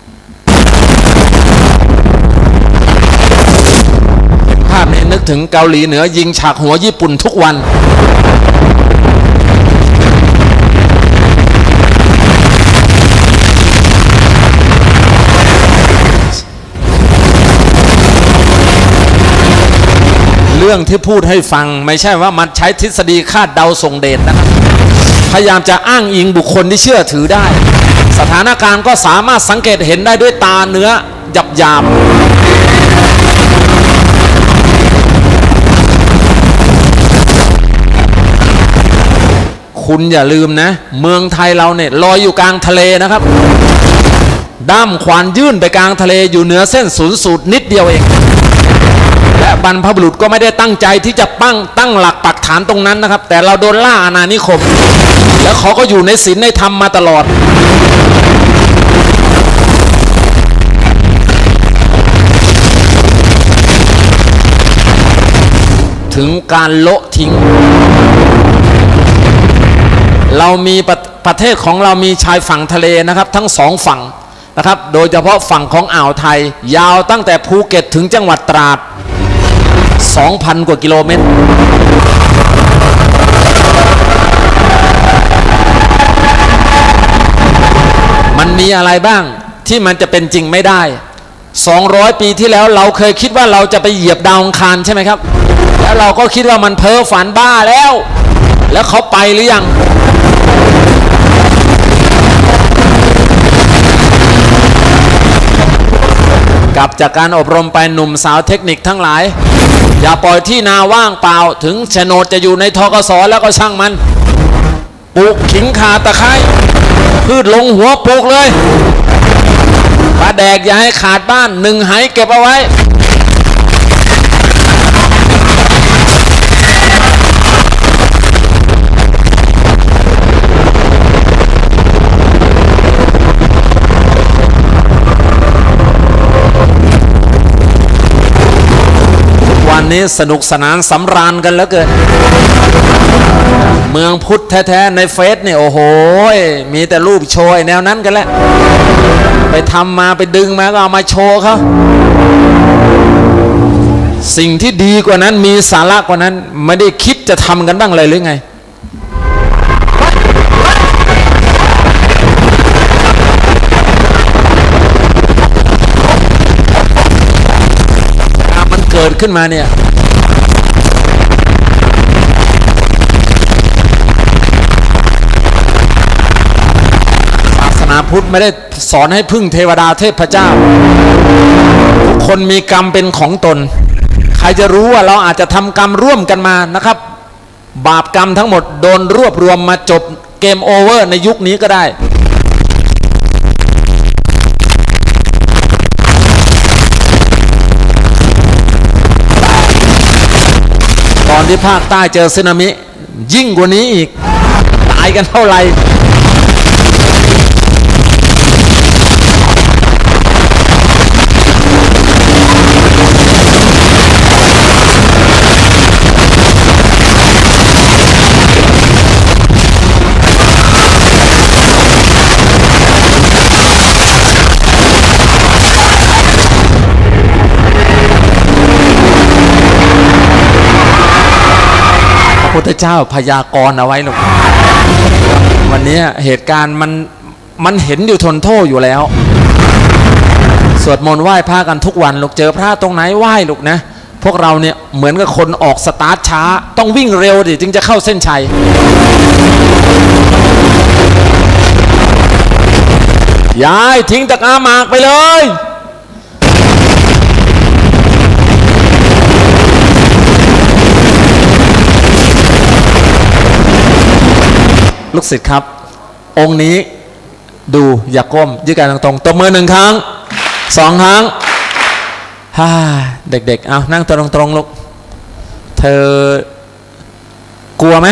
ภาพนี้นึกถึงเกาหลีเหนือยิงฉากหัวญี่ปุ่นทุกวันเรื่องที่พูดให้ฟังไม่ใช่ว่ามันใช้ทฤษฎีคาดเดาส่งเดชนะครับพยายามจะอ้างอิงบุคคลที่เชื่อถือได้สถานการณ์ก็สามารถสังเกตเห็นได้ด้วยตาเนื้อหยาบคุณอย่าลืมนะเมืองไทยเราเนี่ยลอยอยู่กลางทะเลนะครับด้ามขวานยื่นไปกลางทะเลอยู่เหนือเส้นศูนย์สูตรนิดเดียวเองและบรรพบุรุษก็ไม่ได้ตั้งใจที่จะตั้งหลักปักฐานตรงนั้นนะครับแต่เราโดนล่าอาณานิคมแล้วเขาก็อยู่ในศีลในธรรมมาตลอดถึงการโละทิ้งเรามีประเทศของเรามีชายฝั่งทะเลนะครับทั้ง2 ฝั่งนะครับโดยเฉพาะฝั่งของอ่าวไทยยาวตั้งแต่ภูเก็ตถึงจังหวัดตราด 2,000 กว่ากิโลเมตรมันมีอะไรบ้างที่มันจะเป็นจริงไม่ได้200 ปีที่แล้วเราเคยคิดว่าเราจะไปเหยียบดาวอังคารใช่ไหมครับแล้วเราก็คิดว่ามันเพ้อฝันบ้าแล้วเขาไปหรือยังกลับจากการอบรมไปหนุ่มสาวเทคนิคทั้งหลายอย่าปล่อยที่นาว่างเปล่าถึงโฉนดจะอยู่ในธกส.แล้วก็ช่างมันปลูกขิงข่าตะไคร้พืชลงหัวปลูกเลยปลาแดกอย่าให้ขาดบ้าน1 ไหเก็บเอาไว้วันนี้สนุกสนานสำราญกันเหลือเกินเมืองพุทธแท้ๆในเฟซเนี่ยโอ้โหมีแต่รูปโชว์แนวนั้นกันแหละไปทำมาไปดึงมาก็เอามาโชว์เขาสิ่งที่ดีกว่านั้นมีสาระกว่านั้นไม่ได้คิดจะทำกันบ้างเลยหรือไงมันเกิดขึ้นมาเนี่ยพุทธไม่ได้สอนให้พึ่งเทวดาเทพเจ้าทุกคนมีกรรมเป็นของตนใครจะรู้ว่าเราอาจจะทำกรรมร่วมกันมานะครับบาปกรรมทั้งหมดโดนรวบรวมมาจบเกมโอเวอร์ในยุคนี้ก็ได้ตอนที่ภาคใต้เจอสึนามิยิ่งกว่านี้อีกตายกันเท่าไหร่พระพุทธเจ้าพยากรณ์เอาไว้ลูกวันนี้เหตุการณ์มันเห็นอยู่ทนโทษอยู่แล้วสวดมนต์ไหว้พระกันทุกวันลูกเจอพระตรงไหนไหว้ลูกนะพวกเราเนี่ยเหมือนกับคนออกสตาร์ทช้าต้องวิ่งเร็วดิจึงจะเข้าเส้นชัยย้ายทิ้งตะกร้าหมากไปเลยลูกศิษย์ครับองค์นี้ดูอย่าก้มยืดกายตรงๆตบมือ1 ครั้ง2 ครั้งเด็กๆเอานั่งตัวตรงๆลูกเธอกลัวไหม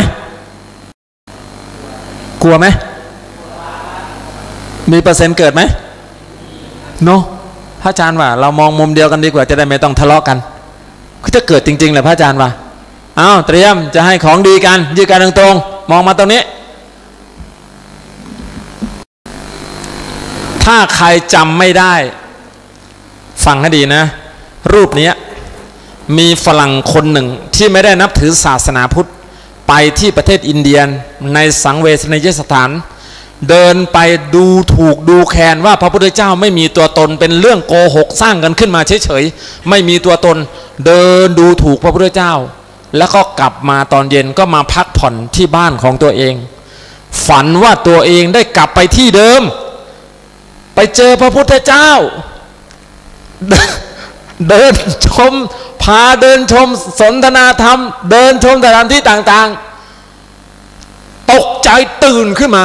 มีเปอร์เซ็นต์เกิดไหมโนพระอาจารย์ว่าเรามองมุมเดียวกันดีกว่าจะได้ไม่ต้องทะเลาะกันคือจะเกิดจริงๆแหละพระอาจารย์ว่าเอาเตรียมจะให้ของดีกันยืดกายตรงๆมองมาตรงนี้ถ้าใครจำไม่ได้ฟังให้ดีนะรูปนี้มีฝรั่งคนหนึ่งที่ไม่ได้นับถือศาสนาพุทธไปที่ประเทศอินเดียในสังเวชนียสถานเดินไปดูถูกดูแคลนว่าพระพุทธเจ้าไม่มีตัวตนเป็นเรื่องโกหกสร้างกันขึ้นมาเฉยๆไม่มีตัวตนเดินดูถูกพระพุทธเจ้าแล้วก็กลับมาตอนเย็นก็มาพักผ่อนที่บ้านของตัวเองฝันว่าตัวเองได้กลับไปที่เดิมไปเจอพระพุทธเจ้าเดินชมพาเดินชมสนทนาธรรมเดินชมสถานที่ต่างๆตกใจตื่นขึ้นมา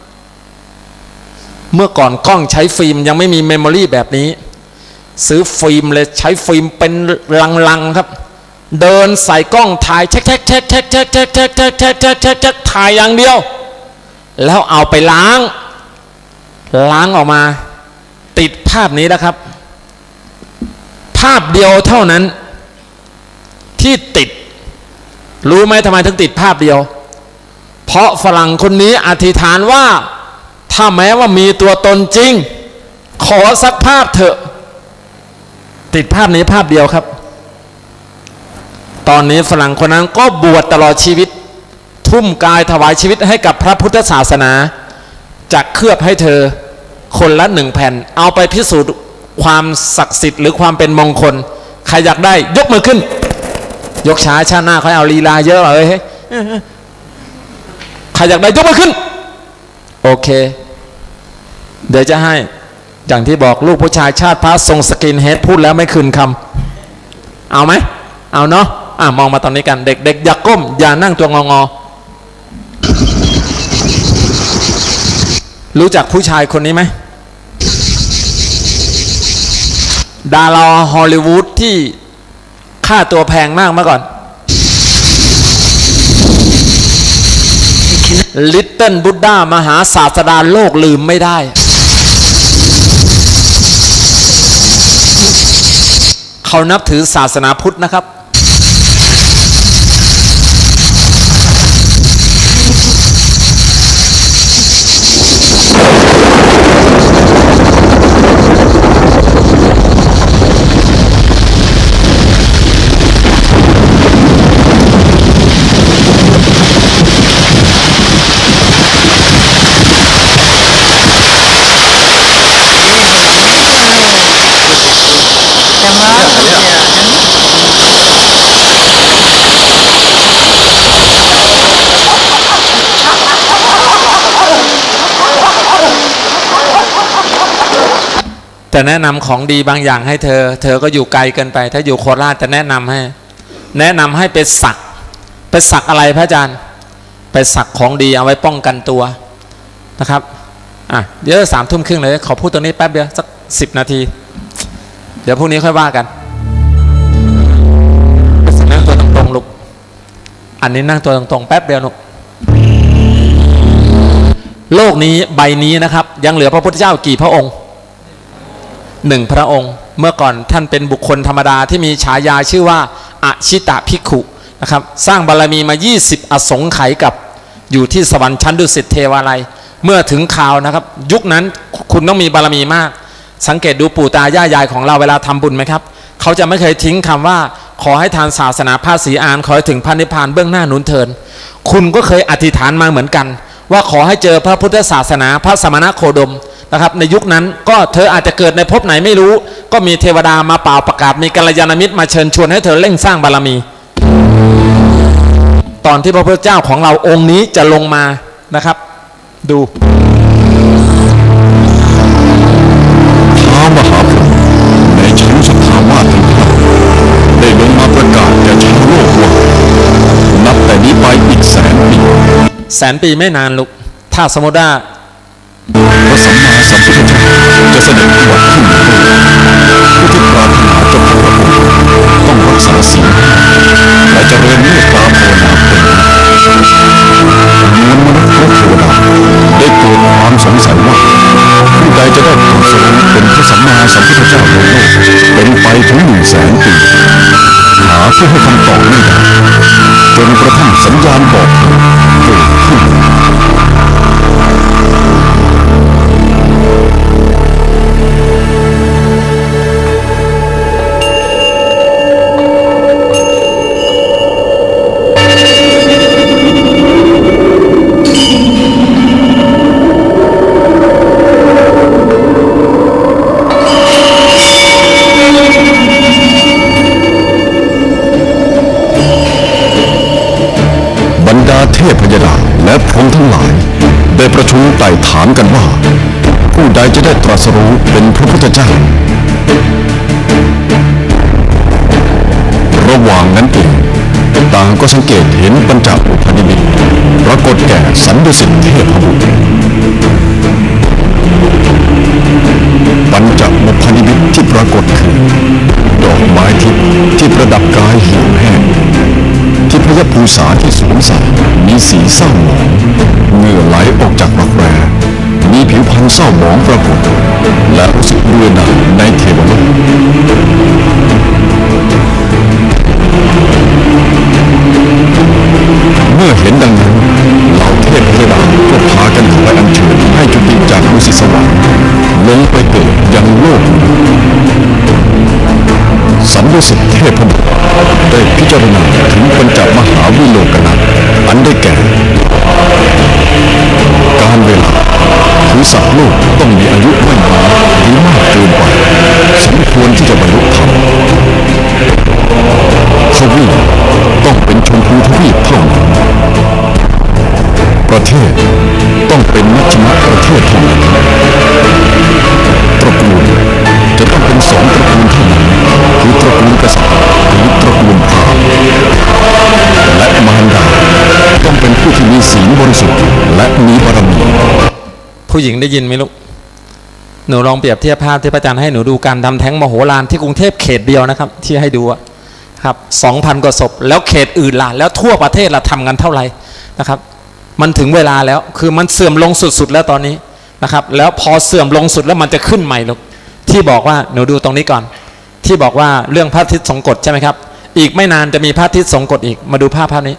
เมื่อก่อนกล้องใช้ฟิล์มยังไม่มีเมมโมรี่แบบนี้ซื้อฟิล์มเลยใช้ฟิล์มเป็นลังๆครับเดินใส่กล้องถ่ายเช็คถ่ายอย่างเดียวแล้วเอาไปล้างออกมาติดภาพนี้นะครับภาพเดียวเท่านั้นที่ติดรู้ไหมทำไมถึงติดภาพเดียวเพราะฝรั่งคนนี้อธิษฐานว่าถ้าแม้ว่ามีตัวตนจริงขอสักภาพเถอะติดภาพนี้ภาพเดียวครับตอนนี้ฝรั่งคนนั้นก็บวชตลอดชีวิตทุ่มกายถวายชีวิตให้กับพระพุทธศาสนาจะเคลือบให้เธอคนละ1 แผ่นเอาไปพิสูจน์ความศักดิ์สิทธิ์หรือความเป็นมงคลใครอยากได้ยกมือขึ้นยกช้าชาติหน้าเขาเอาลีลาเยอะเลยใครอยากได้ยกมือขึ้นโอเคเดี๋ยวจะให้อย่างที่บอกลูกผู้ชายชาติพระทรงสกินเฮดพูดแล้วไม่คืนคำเอาไหมเอาเนาะมองมาตอนนี้กันเด็กๆอย่าก้มอย่านั่งตัวงอรู้จักผู้ชายคนนี้ไหมดาราฮอลลีวูดที่ค่าตัวแพงมากเมื่อก่อนลิตเติ้ลบุดด้ามหาศาสดาโลกลืมไม่ได้เขานับถือศาสนาพุทธนะครับแต่แนะนำของดีบางอย่างให้เธอก็อยู่ไกลเกินไปถ้าอยู่โคราชจะแนะนำให้ไปสักอะไรพระอาจารย์ไปสักของดีเอาไว้ป้องกันตัวนะครับเดี๋ยว3 ทุ่มครึ่งเลยขอพูดตรงนี้แป๊บเดียวสัก10 นาทีเดี๋ยวพรุ่งนี้ค่อยว่ากันนั่งตัวตรงๆลูกอันนี้นั่งตัวตรงๆแป๊บเดียวลูกโลกนี้ใบนี้นะครับยังเหลือพระพุทธเจ้ากี่พระองค์1 พระองค์เมื่อก่อนท่านเป็นบุคคลธรรมดาที่มีฉายาชื่อว่าอชิตะภิกขุนะครับสร้างบารมีมา20 อสงไขยกับอยู่ที่สวรรค์ชั้นดุสิตเทวาลัยเมื่อถึงข่าวนะครับยุคนั้นคุณต้องมีบารมีมากสังเกตดูปู่ตาย่ายายของเราเวลาทำบุญไหมครับเขาจะไม่เคยทิ้งคำว่าขอให้ทานศาสนาพระศรีอานขอให้ถึงพระนิพพานเบื้องหน้าหนุนเทินคุณก็เคยอธิษฐานมาเหมือนกันว่าขอให้เจอพระพุทธศาสนาพระสมณโคดมนะครับในยุคนั้นก็เธออาจจะเกิดในภพไหนไม่รู้ก็มีเทวดามาเป่าประกาศมีกัลยาณมิตรมาเชิญชวนให้เธอเร่งสร้างบารมีตอนที่พระพุทธเจ้าของเราองค์นี้จะลงมานะครับดูท้าวมหาพรหมในชั้นสภาวะทั้งห้าได้ลงมาประกาศแก่ชาวโลกว่านับแต่นี้ไปอีก100,000 ปีไม่นานลูกถ้าสมมติว่าพระสัมมาสัมพุทธเจ้าจะเสด็จอุบัติขึ้นในโลกผู้ที่ปรารถนาจะพบพระองค์ต้องรักษาศีลและเจริญเมตตาภาวนาเป็นมวลมนุษย์และเทวดาได้เกิดความสงสัยว่าผู้ใดจะได้ตรัสรู้เป็นพระสัมมาสัมพุทธเจ้าในโลกเป็นไปถึง100,000 ปีหาผู้ให้คำตอบไม่ได้จนกระทั่งสัญญาณบอกเหตุเกิดขึ้นเทพยดาและพรหมทั้งหลายได้ประชุมไต่ถามกันว่าผู้ใดจะได้ตรัสรู้เป็นพระพุทธเจ้าระหว่างนั้นเองต่างก็สังเกตเห็นปัญจอุปนิมิตปรากฏแก่สันดุสิตเทพบุตรปัญจอุปนิมิตที่ปรากฏคือดอกไม้ทิพย์ที่ประดับกายเหี่ยวแห้งที่พระยภูษาที่สวมใส่มีสีเศร้าหมองเหงื่อไหลออกจากรักแร้มีผิวพรรณเศร้าหมองปรากฏและรู้สึกเบื่อหน่ายในเทวโลกเมื่อเห็นดังนั้นเหล่าเทพเทวดาก็พากันเข้าไปอัญเชิญให้จุติจากดุสิตสวรรค์ลงไปเกิดยังโลกสันดุสิตเทพบุตรได้พิจารณาถึงปัญจมหาวิโลกนัสอันได้แก่การเวลาคือสัตว์โลกต้องมีอายุไม่น้อยหรือมากเกินไปสมควรที่จะบรรลุธรรมทวีปต้องเป็นชมพูทวีปเท่านั้นประเทศต้องเป็นมัชฌิมประเทศเท่านั้นตระกูลจะต้องเป็น2 ตระกูลเท่านั้นคือตระกูลกษัตริย์หรือตระกูลพราหมณ์และมารดาต้องเป็นผู้ที่มีศีลบริสุทธิ์และมีบารมีผู้หญิงได้ยินไหมลูกหนูลองเปรียบเทียบภาพที่พระอาจารย์ให้หนูดูการทำแท้งมโหฬารที่กรุงเทพเขตเดียวนะครับที่ให้ดูครับ 2,000 กว่าศพแล้วเขตอื่นล่ะแล้วทั่วประเทศล่ะทำกันเท่าไหร่นะครับมันถึงเวลาแล้วคือมันเสื่อมลงสุดๆแล้วตอนนี้นะครับแล้วพอเสื่อมลงสุดแล้วมันจะขึ้นใหม่ลูกที่บอกว่าหนูดูตรงนี้ก่อนที่บอกว่าเรื่องพระอาทิตย์ทรงกฎใช่ไหมครับอีกไม่นานจะมีพระอาทิตย์ทรงกฎอีกมาดูภาพนี้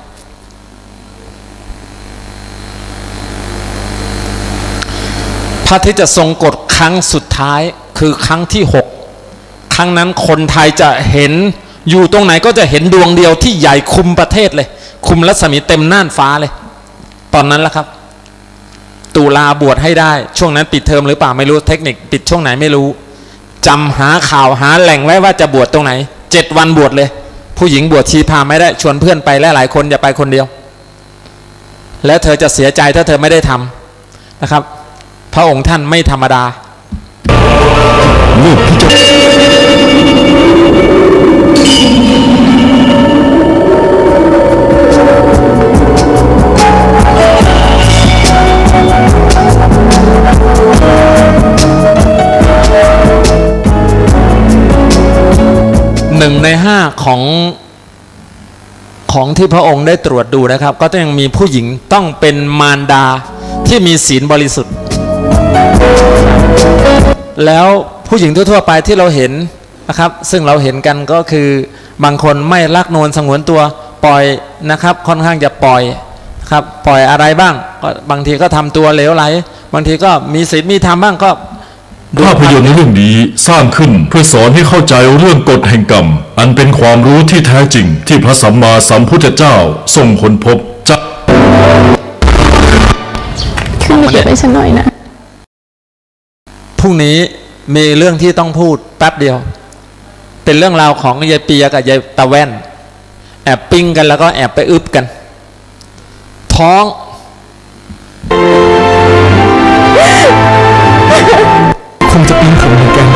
พระอาทิตย์จะทรงกฎครั้งสุดท้ายคือครั้งที่6ครั้งนั้นคนไทยจะเห็นอยู่ตรงไหนก็จะเห็นดวงเดียวที่ใหญ่คุมประเทศเลยคุมรัศมีเต็มน่านฟ้าเลยตอนนั้นแหละครับตุลาบวชให้ได้ช่วงนั้นปิดเทอมหรือเปล่าไม่รู้เทคนิคปิดช่วงไหนไม่รู้จำหาข่าวหาแหล่งไว้ว่าจะบวชตรงไหน7 วันบวชเลยผู้หญิงบวชชีพาไม่ได้ชวนเพื่อนไปและหลายคนอย่าไปคนเดียวแล้วเธอจะเสียใจถ้าเธอไม่ได้ทำนะครับพระองค์ท่านไม่ธรรมดาเมื่อพิจารณา 1 ใน 5ของที่พระองค์ได้ตรวจดูนะครับก็ต้องยังมีผู้หญิงต้องเป็นมารดาที่มีศีลบริสุทธิ์แล้วผู้หญิงทั่วๆไปที่เราเห็นนะครับซึ่งเราเห็นกันก็คือบางคนไม่รักนวลสงวนตัวปล่อยนะครับค่อนข้างจะปล่อยครับปล่อยอะไรบ้างก็บางทีก็ทำตัวเหลวไหลบางทีก็มีศีลมีธรรมบ้างก็ภาพยนตร์ในเรื่องนี้สร้างขึ้นเพื่อสอนให้เข้าใจเรื่องกฎแห่งกรรมอันเป็นความรู้ที่แท้จริงที่พระสัมมาสัมพุทธเจ้าทรงค้นพบจากขึ้นมาเก็บไว้ฉันหน่อยนะพรุ่งนี้มีเรื่องที่ต้องพูดแป๊บเดียวเป็นเรื่องราวของยายเปียกับยายตาแว่นแอบปิ้งกันแล้วก็แอบไปอึบกันท้องคงจะปีนผมเหมือนกัน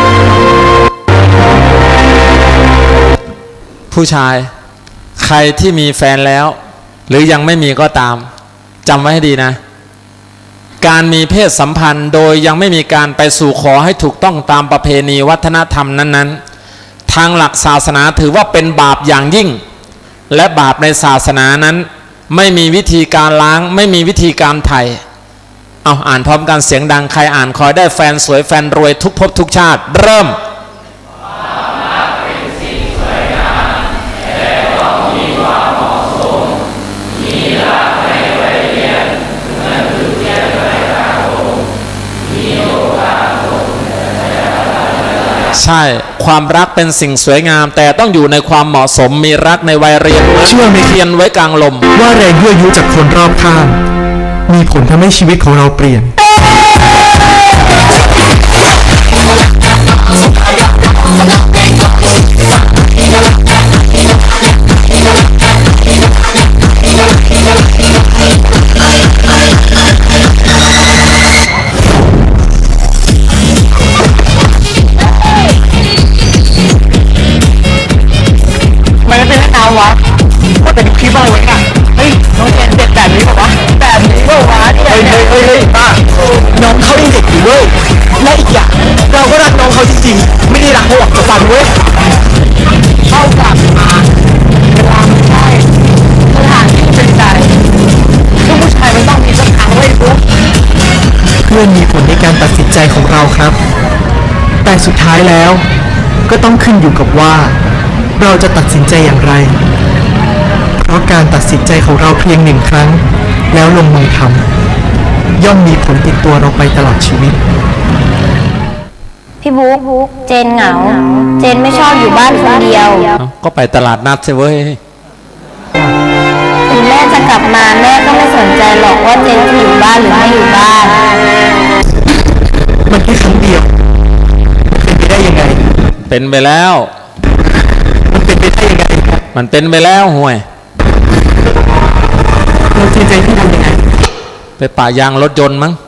ผู้ชายใครที่มีแฟนแล้วหรือยังไม่มีก็ตามจำไว้ให้ดีนะการมีเพศสัมพันธ์โดยยังไม่มีการไปสู่ขอให้ถูกต้องตามประเพณีวัฒนธรรมนั้นๆทางหลักศาสนาถือว่าเป็นบาปอย่างยิ่งและบาปในศาสนานั้นไม่มีวิธีการล้างไม่มีวิธีการไถ่เอาอ่านพร้อมกันเสียงดังใครอ่านคอยได้แฟนสวยแฟนรวยทุกภพทุกชาติเริ่มใช่ความรักเป็นสิ่งสวยงามแต่ต้องอยู่ในความเหมาะสมมีรักในวัยเรียนเชื่อไหมเทียนไว้กลางลมว่าแรงยั่วยุจากคนรอบข้างมีผลทำให้ชีวิตของเราเปลี่ยนว่าเป็นคลิปอะไรวะเนี่ยเฮ้ยน้องเจนเด็กแบบนี้บอกว่าแบบนี้บอกว่าเฮ้ยป้าน้องเขายังเด็กอยู่เว้ยและอีกอย่างเราก็รักน้องเขาจริงๆไม่ได้รักเขาหรอกจะฟันเว้ยเข้ากลับมาเวลาไม่ใช่สถานที่เป็นใจลูกผู้ชายมันต้องมีสักครั้งเว้ยปุ๊บเพื่อนมีผลในการตัดสินใจของเราครับแต่สุดท้ายแล้วก็ต้องขึ้นอยู่กับว่าเราจะตัดสินใจอย่างไรเพราะการตัดสินใจของเราเพียง1 ครั้งแล้วลงมือทำย่อมมีผลติดตัวเราไปตลอดชีวิตพี่บุ๊กเจนเหงาเจนไม่ชอบอยู่บ้านคนเดียวก็ไปตลาดนัดใช่เว้ยถึงแม่จะกลับมาแม่ก็ไม่สนใจหรอกว่าเจนจะอยู่บ้านหรือไม่อยู่บ้านมันแค่ครั้งเดียวเป็นไปได้ยังไงเป็นไปแล้วเป็นไปได้ยังไงมันเป็นไปแล้วห่วยเราเจนใจที่ทำยังไงไปป่ายางรถยนต์มั้ง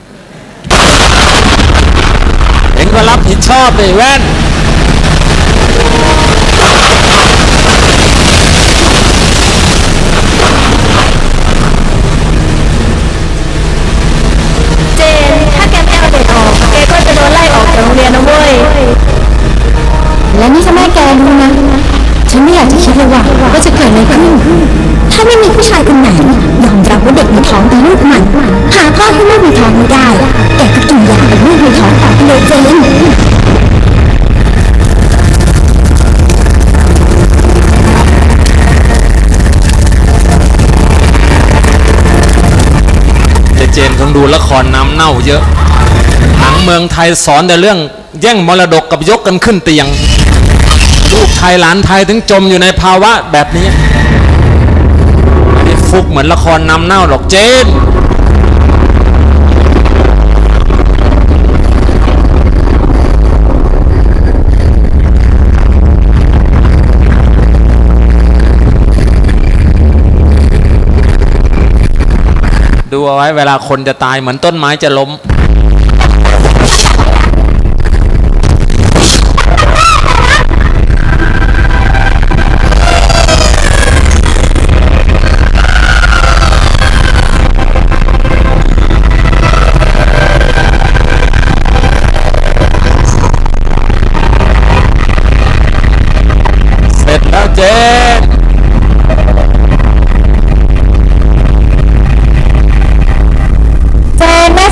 เอ็งก็รับผิดชอบดิแว่นเจนถ้าแกไม่เอาเด็กออกแกก็จะโดนไล่ออกจากโรงเรียนนะเว้ยและนี่จะแม่แกรู้นะฉันไม่อยากจะคิดเลยว่าจะเกิดอะไรขึ้นถ้าไม่มีผู้ชายคนไหนยอมรับว่าเด็กในท้องเป็นลูกมันหาพ่อให้ลูกในท้องไม่ได้แกก็กินยาเป็นลูกในท้องต่อไปเลยเจนเจนคงดูละครน้ำเน่าเยอะหนังเมืองไทยสอนแต่เรื่องแย่งมรดกกับยกกันขึ้นเตียงลูกไทยหลานไทยถึงจมอยู่ในภาวะแบบนี้ไม่ได้ฟุกเหมือนละครน้ำเน่าหรอกเจนดูเอาไว้เวลาคนจะตายเหมือนต้นไม้จะล้ม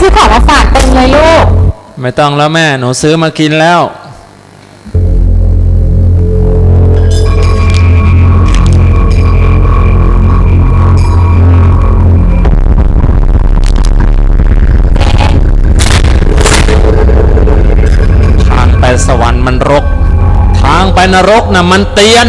ซื้อของมาฝากเต็มเลยลูกไม่ต้องแล้วแม่หนูซื้อมากินแล้วทางไปสวรรค์มันรกทางไปนรกน่ะมันเตียน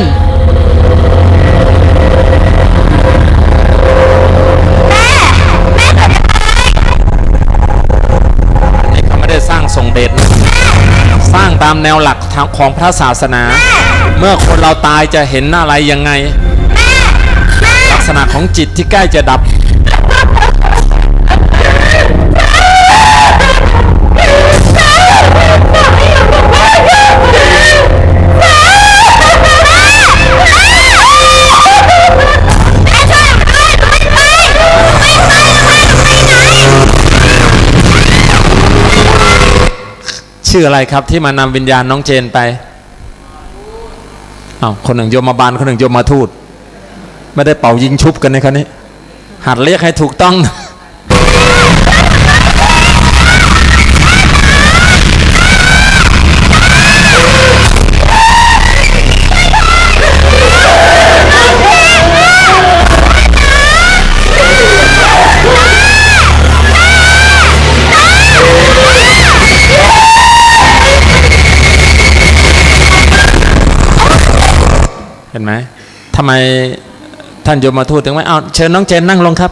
สร้างทรงเดชสร้างตามแนวหลักของพระศาสนาเมื่อคนเราตายจะเห็นอะไรยังไงลักษณะของจิตที่ใกล้จะดับชื่ออะไรครับที่มานำวิญญาณน้องเจนไปคนหนึ่งโยมมาบาลคนหนึ่งโยมมาทูตไม่ได้เป่ายิงชุบกันในคันนี้หัดเรียกให้ถูกต้องเห็นไหมทำไมท่านโยมมาทูตถึงไม่เอาเชิญน้องเจนนั่งลงครับ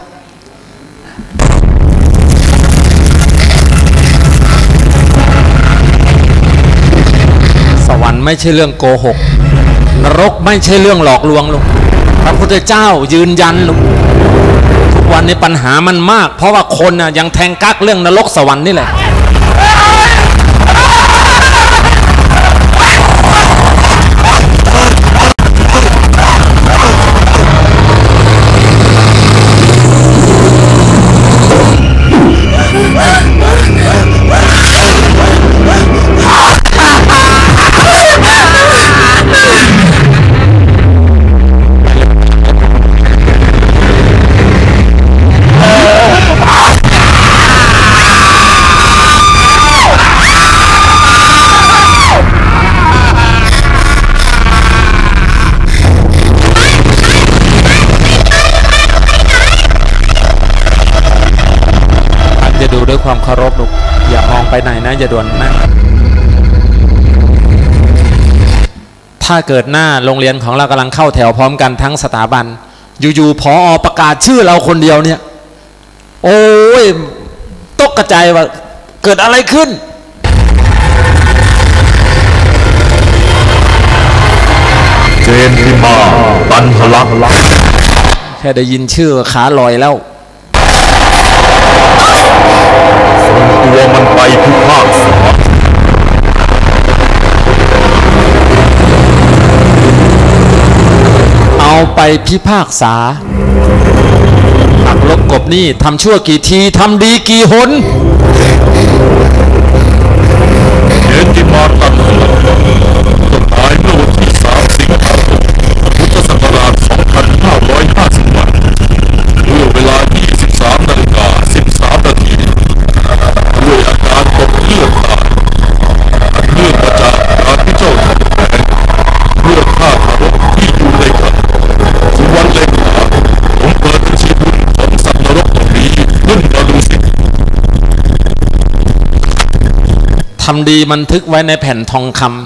สวรรค์ไม่ใช่เรื่องโกหกนรกไม่ใช่เรื่องหลอกลวงลูกพระพุทธเจ้ายืนยันลูกทุกวันนี้ปัญหามันมากเพราะว่าคนน่ะยังแทงกักเรื่องนรกสวรรค์นี่แหละดูด้วยความเคารพลูกอย่ามองไปไหนนะอย่าด่วนนะถ้าเกิดหน้าโรงเรียนของเรากำลังเข้าแถวพร้อมกันทั้งสถาบันอยู่ๆผอ.ประกาศชื่อเราคนเดียวเนี่ยโอ้ยตกกระจายว่าเกิดอะไรขึ้นเจนพิมาตันทลักษ์แค่ได้ยินชื่อขาลอยแล้วตัวมันไปพิพากษาเอาไปพิพากษาหักลบกบนี่ทำชั่วกี่ทีทำดีกี่หนเจนจิมาตันตายเมื่อวันที่3 สิงหาคมพุทธศักราช 2550 เมื่อเวลา 23:13 น.ด้วยอาการตกเลือดตายเนื่องมาจากการที่เจ้าทำแท้งเพื่อฆ่าทารกที่อยู่ในครรภ์สุวรรณเลขาผมเปิดบัญชีบุญของสัตว์นรกตรงนี้ขึ้นมาดูสิทำดีบันทึกไว้ในแผ่นทองคำ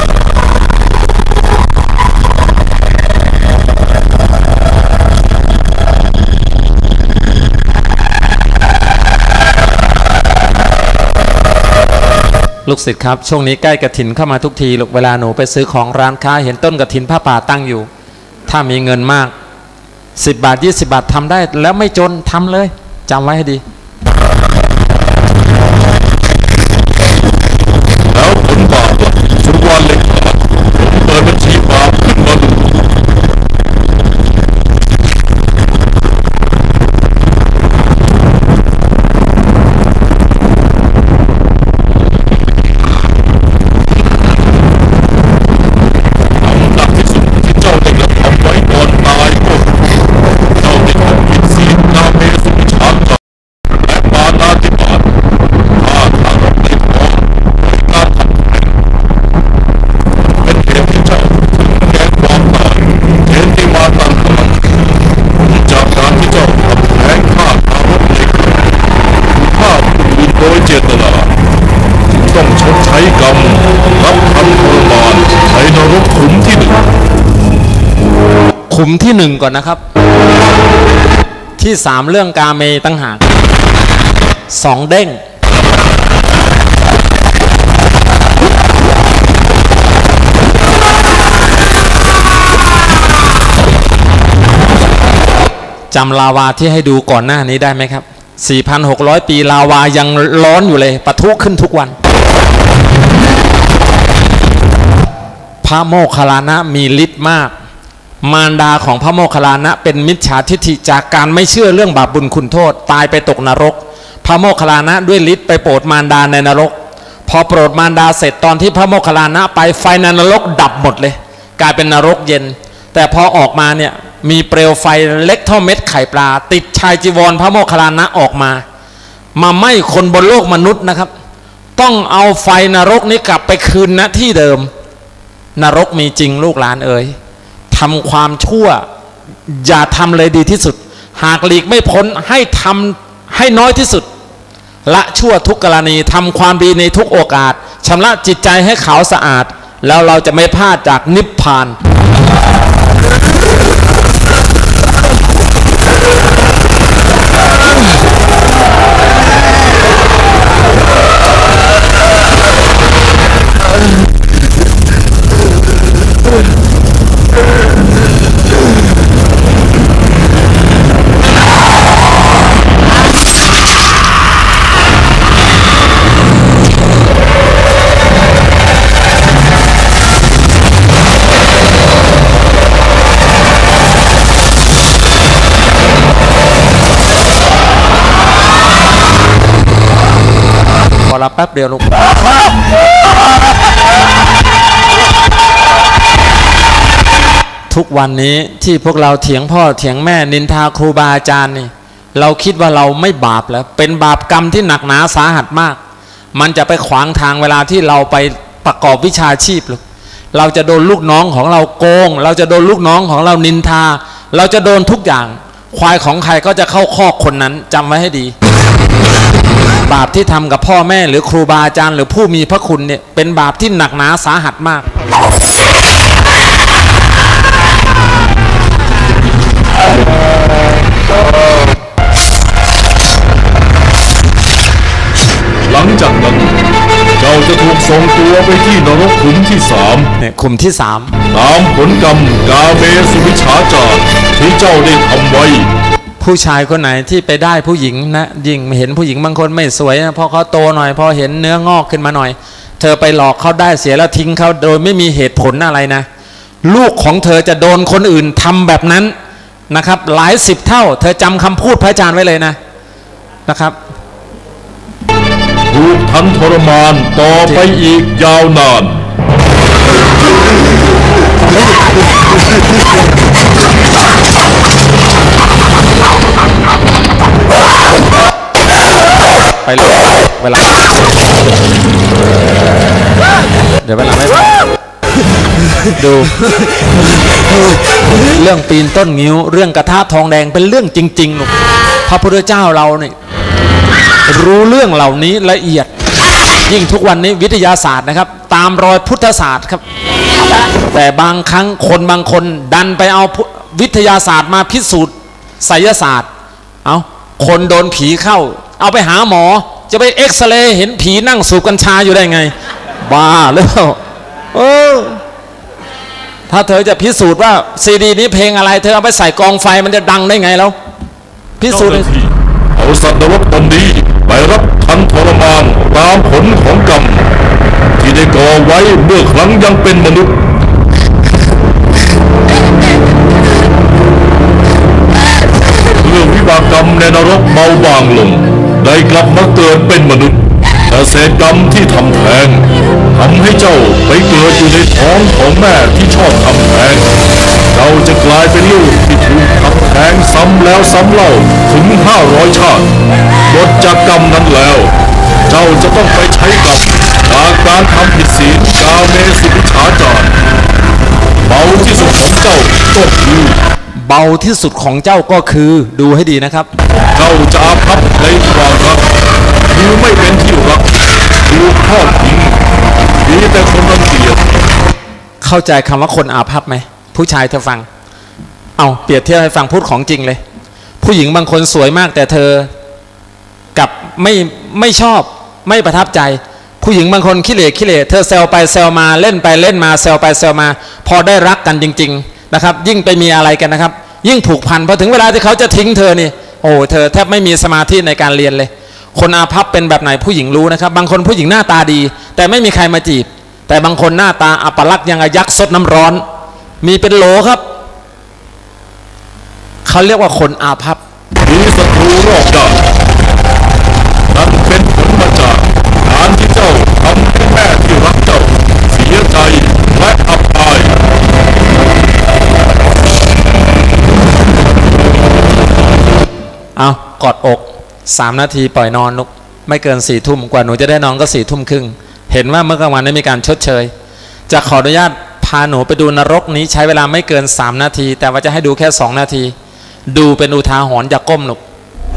ลูกศิษย์ครับช่วงนี้ใกล้กฐินเข้ามาทุกทีลูกเวลาหนูไปซื้อของร้านค้าเห็นต้นกฐินผ้าป่าตั้งอยู่ถ้ามีเงินมาก10 บาท20 บาททำได้แล้วไม่จนทำเลยจำไว้ให้ดีแล้วผลบาปสุวรรณเลขาผมเปิดบัญชีบาปขึ้นมาดูขุมที่หนึ่งก่อนนะครับที่สามเรื่องกาเมตั้งหากสองเด้งจำลาวาที่ให้ดูก่อนหน้านี้ได้ไหมครับ 4,600 ปีลาวายังร้อนอยู่เลยปะทุขึ้นทุกวันพระโมคคัลลานะมีฤทธิ์มากมารดาของพระโมคคัลลานะเป็นมิจฉาทิฏฐิจากการไม่เชื่อเรื่องบาปบุญคุณโทษตายไปตกนรกพระโมคคัลลานะด้วยฤทธิ์ไปโปรดมารดาในนรกพอโปรดมารดาเสร็จตอนที่พระโมคคัลลานะไปไฟในนรกดับหมดเลยกลายเป็นนรกเย็นแต่พอออกมาเนี่ยมีเปลวไฟเล็กเท่าเม็ดไข่ปลาติดชายจีวรพระโมคคัลลานะออกมาไหม้คนบนโลกมนุษย์นะครับต้องเอาไฟนรกนี้กลับไปคืนณที่เดิมนรกมีจริงลูกหลานเอ๋ยทำความชั่วอย่าทำเลยดีที่สุดหากหลีกไม่พ้นให้ทำให้น้อยที่สุดละชั่วทุกกรณีทำความดีในทุกโอกาสชำระจิตใจให้ขาวสะอาดแล้วเราจะไม่พลาดจากนิพพานขอรับแป๊บเดียวลูกทุกวันนี้ที่พวกเราเถียงพ่อเถียงแม่นินทาครูบาอาจารย์นี่เราคิดว่าเราไม่บาปแล้วเป็นบาปกรรมที่หนักหนาสาหัสมากมันจะไปขวางทางเวลาที่เราไปประกอบวิชาชีพลูกเราจะโดนลูกน้องของเราโกงเราจะโดนลูกน้องของเรานินทาเราจะโดนทุกอย่างควายของใครก็จะเข้าคอกคนนั้นจำไว้ให้ดีบาปที่ทำกับพ่อแม่หรือครูบาอาจารย์หรือผู้มีพระคุณเนี่ยเป็นบาปที่หนักหนาสาหัสมากหลังจากนั้นเจ้าจะถูกส่งตัวไปที่นรกขุมที่3 เนี่ยขุมที่3 ตามผลกรรมกาเมสุวิชฌาจารที่เจ้าได้ทำไว้ผู้ชายคนไหนที่ไปได้ผู้หญิงนะยิ่งเห็นผู้หญิงบางคนไม่สวยนะพอเขาโตหน่อยพอเห็นเนื้องอกขึ้นมาหน่อยเธอไปหลอกเขาได้เสียแล้วทิ้งเขาโดยไม่มีเหตุผลอะไรนะลูกของเธอจะโดนคนอื่นทำแบบนั้นนะครับหลาย10 เท่าเธอจำคำพูดพระอาจารย์ไว้เลยนะครับถูกทันทรมานต่อไปอีกยาวนานไปเลยเวลาเดี๋ยวเวลาไม่ดูเรื่องปีนต้นงิ้วเรื่องกระทะทองแดงเป็นเรื่องจริงๆลูกพระพุทธเจ้าเราเนี่ยรู้เรื่องเหล่านี้ละเอียดยิ่งทุกวันนี้วิทยาศาสตร์นะครับตามรอยพุทธศาสตร์ครับแต่บางครั้งคนบางคนดันไปเอาวิทยาศาสตร์มาพิสูจน์ไสยศาสตร์เอาคนโดนผีเข้าเอาไปหาหมอจะไปเอ็กซเรย์เห็นผีนั่งสูบกัญชาอยู่ได้ไงบ้าแล้วถ้าเธอจะพิสูจน์ว่าซีดีนี้เพลงอะไรเธอเอาไปใส่กองไฟมันจะดังได้ไงแล้วพิสูจน์เอาสัตว์นรกตนนี้ไปรับทันทรมานตามผลของกรรมที่ได้ก่อไว้เมื่อครั้งยังเป็นมนุษย์เมื่อวิบากกรรมในนรกเบาบางลงได้กลับมาเกิดเป็นมนุษย์แต่เศษกรรมที่ทำแท้งทำให้เจ้าไปเกิดอยู่ในท้องของแม่ที่ชอบทำแท้งเจ้าจะกลายเป็นลูกที่ถูกทำแท้งซ้ำแล้วซ้ำเล่าถึง500 ชาติหมดจากกรรมนั้นแล้วเจ้าจะต้องไปใช้กรรมจากการทำผิดศีลกาเมสุวิชฌาจารเบาที่สุดของเจ้าก็คือเบาที่สุดของเจ้าก็คือดูให้ดีนะครับเจ้าจะอาภัพในความรักคือไม่เป็นที่รักถูกทอดทิ้งมีแต่คนรังเกียจเข้าใจคำว่าคนอาภัพไหมผู้ชายเธอฟังเอาเปรียบเทียบให้ฟังพูดของจริงเลยผู้หญิงบางคนสวยมากแต่เธอกับไม่ชอบไม่ประทับใจผู้หญิงบางคนขี้เหร่เธอแซวไปแซวมาเล่นไปเล่นมาแซวไปแซวมาพอได้รักกันจริงๆนะครับยิ่งไปมีอะไรกันนะครับยิ่งผูกพันพอถึงเวลาที่เขาจะทิ้งเธอนี่โอ้เธอแทบไม่มีสมาธิในการเรียนเลยคนอาภัพเป็นแบบไหนผู้หญิงรู้นะครับบางคนผู้หญิงหน้าตาดีแต่ไม่มีใครมาจีบแต่บางคนหน้าตาอัปลักษณ์ยังยักษ์ซดน้ำร้อนมีเป็นโหลครับเขาเรียกว่าคนอาภัพมีศัตรูรอบด้านนั่นเป็นผลมาจากการที่เจ้าทำให้แม่ที่รักเจ้าเสียใจและอับอายเอากอดอก3 นาทีปล่อยนอนลูกไม่เกิน4 ทุ่มกว่าหนูจะได้นอนก็4 ทุ่มครึ่งเห็นว่าเมื่อกลางวันได้มีการชดเชยจะขออนุญาตพาหนูไปดูนรกนี้ใช้เวลาไม่เกิน3 นาทีแต่ว่าจะให้ดูแค่2 นาทีดูเป็นอุทาหรณ์อย่าก้มลูก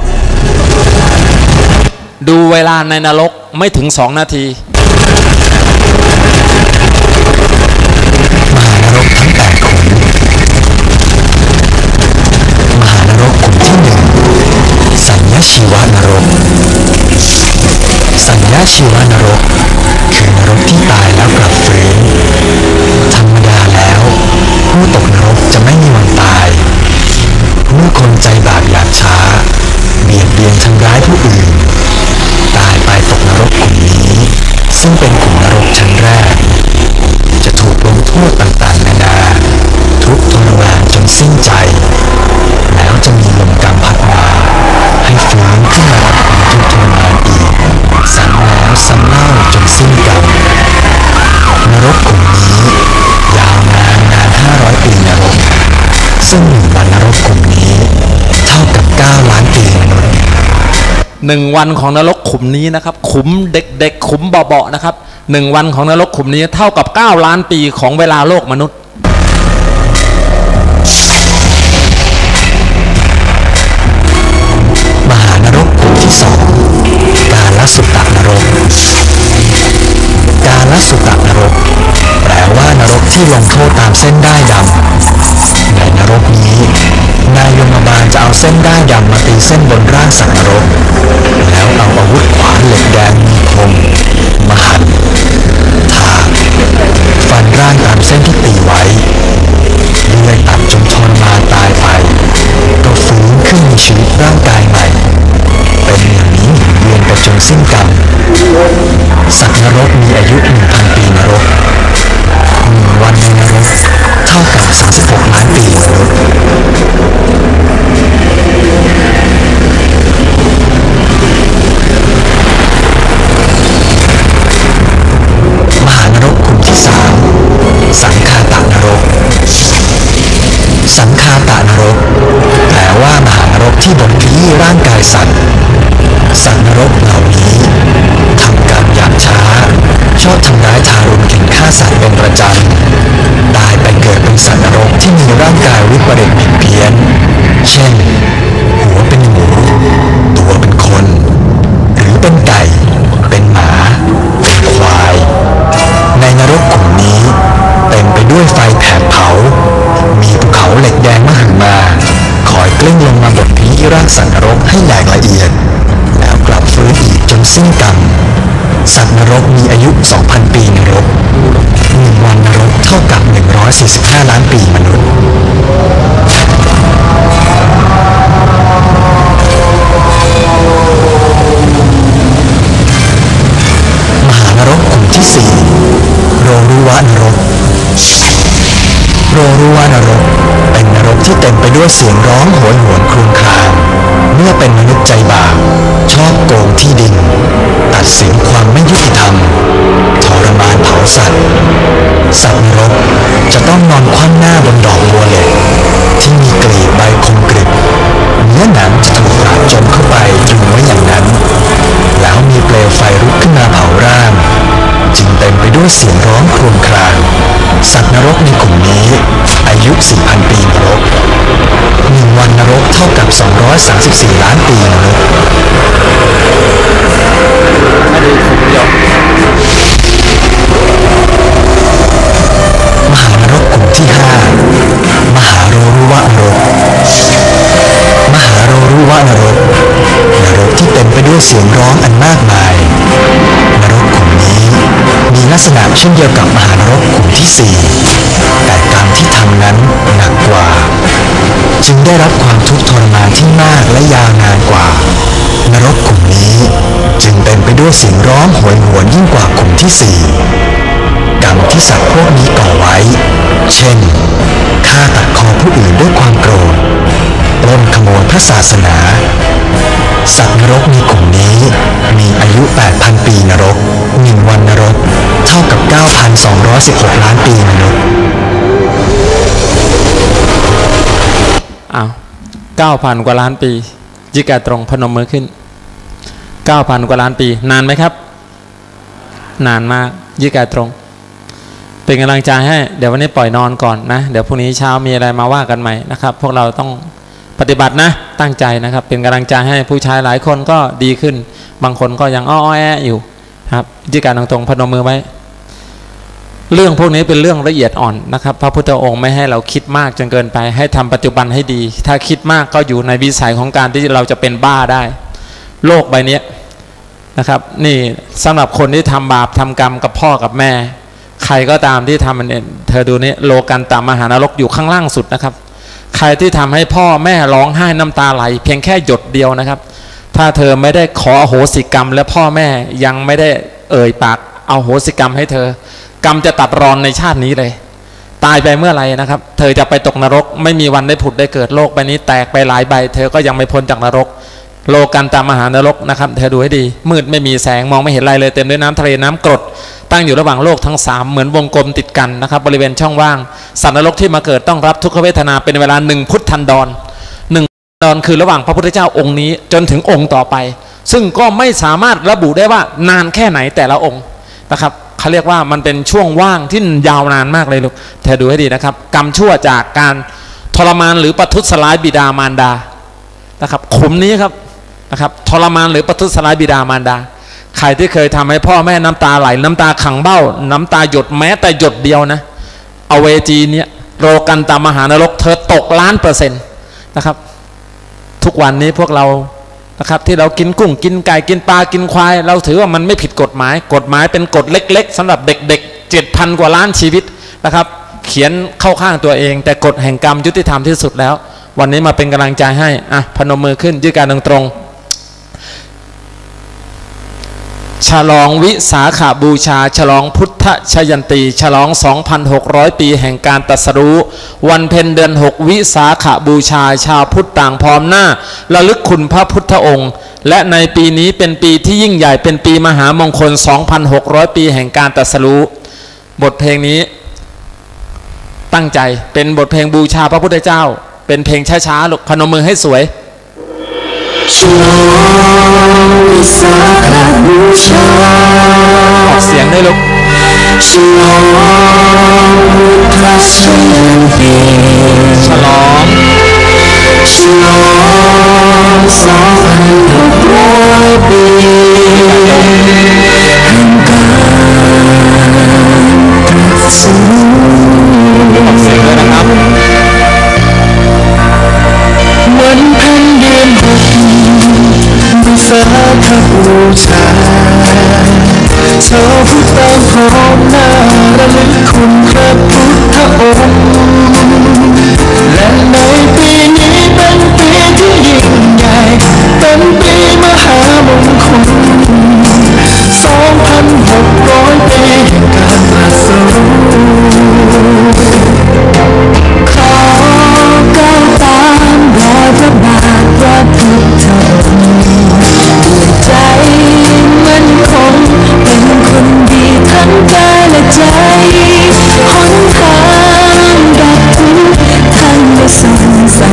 ดูเวลาในนรกไม่ถึง2 นาทีมหานรกทั้ง8 ขุมมหานรกขุมที่1สัญญชีวานรกสัญญชีวานรกคือนรกที่ตายแล้วกลับฟื้นธรรมดาแล้วผู้ตกนรกจะไม่มีวันตายเมื่อคนใจบาปหยาบช้าเบียดเบียนทำร้ายผู้อื่นตายไปตกนรกกลุ่มนี้ซึ่งเป็นกลุ่มนรกชั้นแรกจะถูกลงโทษต่างๆนานาทุกข์ทรมานจนสิ้นใจแล้วจะมีลมกรรมพัดมาให้ฟื้นขึ้นมารับความทุกข์ทรมานอีกซ้ำแล้วซ้ำเล่าจนสิ้นกรรมนรกกลุ่มนี้ยาวนาน500 ปีนรกซึ่ง1 วันนรกกลุ่มนี้เท่ากับ9 ล้านปีมนุษย์ 1 วันของนรกขุมนี้นะครับขุมเด็กๆขุมเบาๆนะครับ1 วันของนรกขุมนี้เท่ากับ9 ล้านปีของเวลาโลกมนุษย์มหานรกกลุ่มที่2กาลสุตตนรกกาลสุตตนรกแปลว่านรกที่ลงโทษตามเส้นด้ายดำในนรกนี้นายยมบาลจะเอาเส้นด้ายดำมาตีเส้นบนร่างสัตว์นรกแล้วเอาอาวุธขวานเหล็กแดงมีคมมาหั่นถากฟันร่างตามเส้นที่ตีไว้เลื่อยตัดจนทรมานตายไปก็ฟื้นขึ้นมีชีวิตร่างกายใหม่เป็นอย่างนี้หมุนเวียนไปจนสิ้นกรรมสัตว์นรกมีอายุ 1,000 ปีนรก1 วันในนรกเท่ากับ36 ล้านปีมนุษย์มหานรกกลุ่มที่3สังคาตนรกสังคาตนรกแปลว่ามหานรกที่บ่มขยี้ร่างกายสัตว์นรกเหล่านี้ทำกรรมหยาบช้าชอบทำร้ายทารุณเข็นฆ่าสัตว์เป็นประจำตายไปเกิดเป็นสัตว์นรกที่มีร่างกายวิปริตผิดเพี้ยนเช่นหัวเป็นหมูตัวเป็นคนหรือเป็นไก่เป็นหมาเป็นควายในนรกกลุ่มนี้เต็มไปด้วยไฟแผดเผามีภูเขาเหล็กแดงมหึมาคอยกลิ้งลงมาบดขยี้ร่างสัตว์นรกให้แหลกละเอียดแล้วกลับฟื้นอีกจนสิ้นกรรมสัตว์นรกมีอายุ 2,000 ปีนรก1 วันนรกเท่ากับ145 ล้านปีมนุษย์มหานรกกลุ่มที่4โรรุวานรกโรรุวานรกเป็นนรกที่เต็มไปด้วยเสียงร้องโหยหวนครวญครางเมื่อเป็นมนุษย์ใจบาปชอบโกงที่ดินตัดสินความไม่ยุติธรรมทรมานเผาสัตว์นรกจะต้องนอนคว่ำหน้าบนดอกบัวเหล็กที่มีกลีบใบคมกริบเนื้อหนังจะถูกปราบจมเข้าไปตรึงไว้อย่างนั้นแล้วมีเปลวไฟลุกขึ้นมาเผาร่างจึงเต็มไปด้วยเสียงร้องครวญครางสัตว์นรกในกลุ่มนี้อายุ 4,000 ปีนรก1 วันนรกเท่ากับ234 ล้านปีมนุษย์มหานรกกลุ่มที่5มหาโรรุวะนรกร้องอันมากมายนรกขุมนี้มีลักษณะเช่นเดียวกับมหานรกขุมที่สี่แต่กรรมที่ทำนั้นหนักกว่าจึงได้รับความทุกข์ทรมานที่มากและยาวนานกว่านรกขุมนี้จึงเต็มไปด้วยเสียงร้องโหยหวนยิ่งกว่าขุมที่สี่กรรมที่สัตว์พวกนี้ก่อไว้เช่นฆ่าตัดคอผู้อื่นด้วยความโกรธปล้นขโมยพระศาสนาสัตว์นรกในกลุ่มนี้มีอายุ 8,000 ปีนรก1วันนรกเท่ากับ 9,216 ล้านปีมนุษย์ 9,000 กว่าล้านปียิกาตรงพนมมือขึ้น 9,000 กว่าล้านปีนานไหมครับนานมากยิกาตรงเป็นกำลังใจให้เดี๋ยววันนี้ปล่อยนอนก่อนนะเดี๋ยวพรุ่งนี้เช้ามีอะไรมาว่ากันใหม่นะครับพวกเราต้องปฏิบัตินะตั้งใจนะครับเป็นกำลังใจให้ผู้ชายหลายคนก็ดีขึ้นบางคนก็ยังอ้อแออยู่ครับยิกาตรงพนมมือไว้เรื่องพวกนี้เป็นเรื่องละเอียดอ่อนนะครับพระพุทธองค์ไม่ให้เราคิดมากจนเกินไปให้ทำปัจจุบันให้ดีถ้าคิดมากก็อยู่ในวิสัยของการที่เราจะเป็นบ้าได้โลกใบนี้นะครับนี่สำหรับคนที่ทำบาปทำกรรมกับพ่อกับแม่ใครก็ตามที่ทำมันเธอดูนี่โลกันตามมหานรกอยู่ข้างล่างสุดนะครับใครที่ทำให้พ่อแม่ร้องไห้น้ำตาไหลเพียงแค่หยดเดียวนะครับถ้าเธอไม่ได้ขออโหสิกรรมและพ่อแม่ยังไม่ได้เอ่ยปากเอาโหสิกรรมให้เธอกรรมจะตัดรอนในชาตินี้เลยตายไปเมื่อไหร่นะครับเธอจะไปตกนรกไม่มีวันได้ผุดได้เกิดโลกใบนี้แตกไปหลายใบเธอก็ยังไม่พ้นจากนรกโลกันตามมหานรกนะครับเธอดูให้ดีมืดไม่มีแสงมองไม่เห็นอะไรเลยเต็มด้วยน้ำทะเลน้ำกรดตั้งอยู่ระหว่างโลกทั้ง3เหมือนวงกลมติดกันนะครับบริเวณช่องว่างสัตว์นรกที่มาเกิดต้องรับทุกขเวทนาเป็นเวลา1 พุทธันดร1 ดรคือระหว่างพระพุทธเจ้าองค์นี้จนถึงองค์ต่อไปซึ่งก็ไม่สามารถระบุได้ว่านานแค่ไหนแต่ละองค์นะครับเขาเรียกว่ามันเป็นช่วงว่างที่ยาวนานมากเลยลูกเธอดูให้ดีนะครับกรรมชั่วจากการทรมานหรือประทุษร้ายบิดามารดานะครับขุมนี้ครับนะครับทรมานหรือประทุษร้ายบิดามารดาใครที่เคยทำให้พ่อแม่น้ำตาไหลน้ำตาขังเบ้าน้ำตาหยดแม้แต่หยดเดียวนะอเวจีเนี่ยโลกันตามมหานรกเธอตก1,000,000%นะครับทุกวันนี้พวกเรานะครับที่เรากินกุ้งกินไก่กินปลากินควายเราถือว่ามันไม่ผิดกฎหมายเป็นกฎเล็กๆสำหรับเด็กๆ 7,000 กว่าล้านชีวิตนะครับเขียนเข้าข้างตัวเองแต่กฎแห่งกรรมยุติธรรมที่สุดแล้ววันนี้มาเป็นกำลังใจให้พนมมือขึ้นยืดการตรงฉลองวิสาขบูชาฉลองพุทธชยันตีฉลอง 2,600 ปีแห่งการตรัสรู้วันเพ็ญเดือน6วิสาขบูชาชาวพุทธต่างพร้อมหน้าระลึกคุณพระพุทธองค์และในปีนี้เป็นปีที่ยิ่งใหญ่เป็นปีมหามงคล 2,600 ปีแห่งการตรัสรู้บทเพลงนี้ตั้งใจเป็นบทเพลงบูชาพระพุทธเจ้าเป็นเพลงช้าๆลูกพนมมือให้สวยฉลองวิสาขบูชาออกเสียงได้ลูกฉลองพุทธชยันตีฉลอง2,600 ปีแห่งการตรัสรู้ออกเสียงด้วยนะครับวันเพ็ญเดือน6วิสาขบูชาชาวพุทธต่างพร้อมหน้าระลึกคุณพระพุทธองค์และในปีนี้เป็นปีที่ยิ่งใหญ่เป็นปีมหามงคล 2,600 ปีแห่งการตรัสรู้ขอก้าวตามรอยพระบาทพระพุทธองค์ด้วยใจมั่นคงเป็นคนดีทั้งกายและใจหนทางดับทุกข์ทั้งไม่สงสัย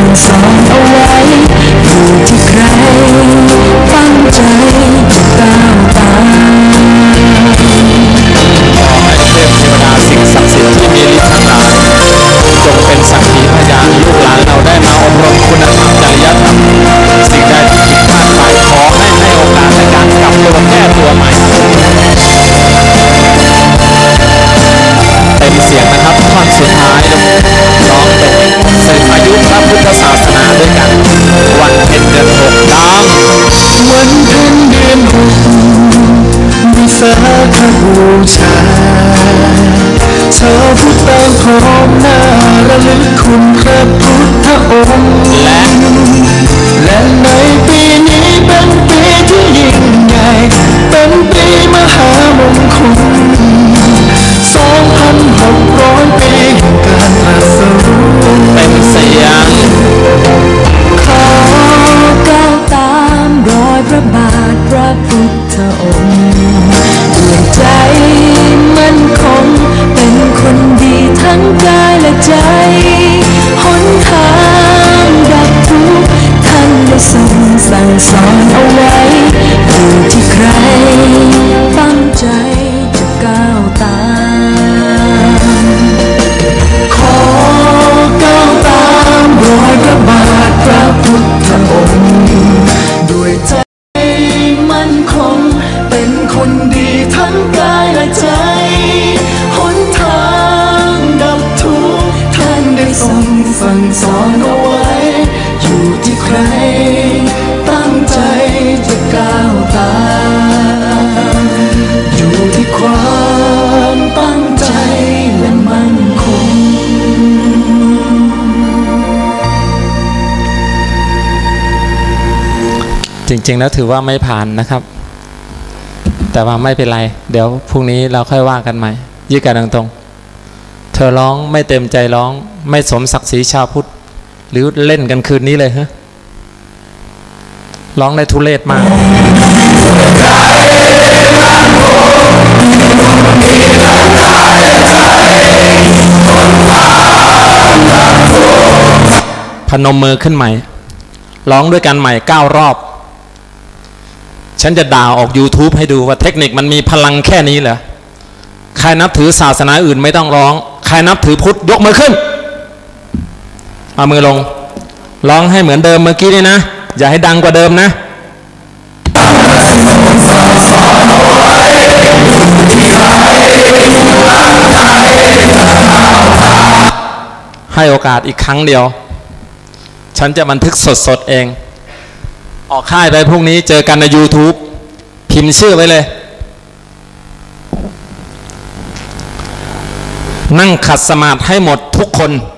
บูชาเธอผู้เติมพร้อมหน้าระลึกคุณพระพุทธองค์และในปีนี้เป็นปีที่ยิ่งใหญ่เป็นปีมหามงคล2,600 ปีแห่งการตรัสรู้เป็นเสียงขอก้าวตามรอยพระบาทพระพุทธองค์ด้วยใจมั่นคงเป็นคนดีทั้งกายและใจหนทางดับทุกข์ท่านได้ทรงสั่งสอนเอาไว้อยู่ที่ใครตั้งใจจะก้าวตามขอก้าวตามรอยพระบาทพระพุทธองค์ด้วยใจมั่นคงเป็นคนดีทั้งกายและใจหนทางดับทุกข์ท่านได้ทรงสั่งสอนเอาไว้อยู่ที่ใครตั้งใจจะก้าวตามอยู่ที่ความตั้งใจและมั่นคงจริงๆแล้วถือว่าไม่ผ่านนะครับแต่ว่าไม่เป็นไรเดี๋ยวพรุ่งนี้เราค่อยว่ากันใหม่ยืดกันตรงๆเธอร้องไม่เต็มใจร้องไม่สมศักดิ์ศรีชาวพุทธหรือเล่นกันคืนนี้เลยฮะร้องได้ทุเรศมากพนมมือขึ้นใหม่ร้องด้วยกันใหม่9 รอบฉันจะด่าออก YouTube ให้ดูว่าเทคนิคมันมีพลังแค่นี้เหรอใครนับถือศาสนาอื่นไม่ต้องร้องใครนับถือพุทธยกมือขึ้นเอามือลงร้องให้เหมือนเดิมเมื่อกี้นี่นะอย่าให้ดังกว่าเดิมนะให้โอกาสอีกครั้งเดียวฉันจะบันทึกสดๆเองออกค่ายไปพรุ่งนี้เจอกันใน YouTube พิมพ์ชื่อไว้เลยนั่งขัดสมาธิให้หมดทุกคน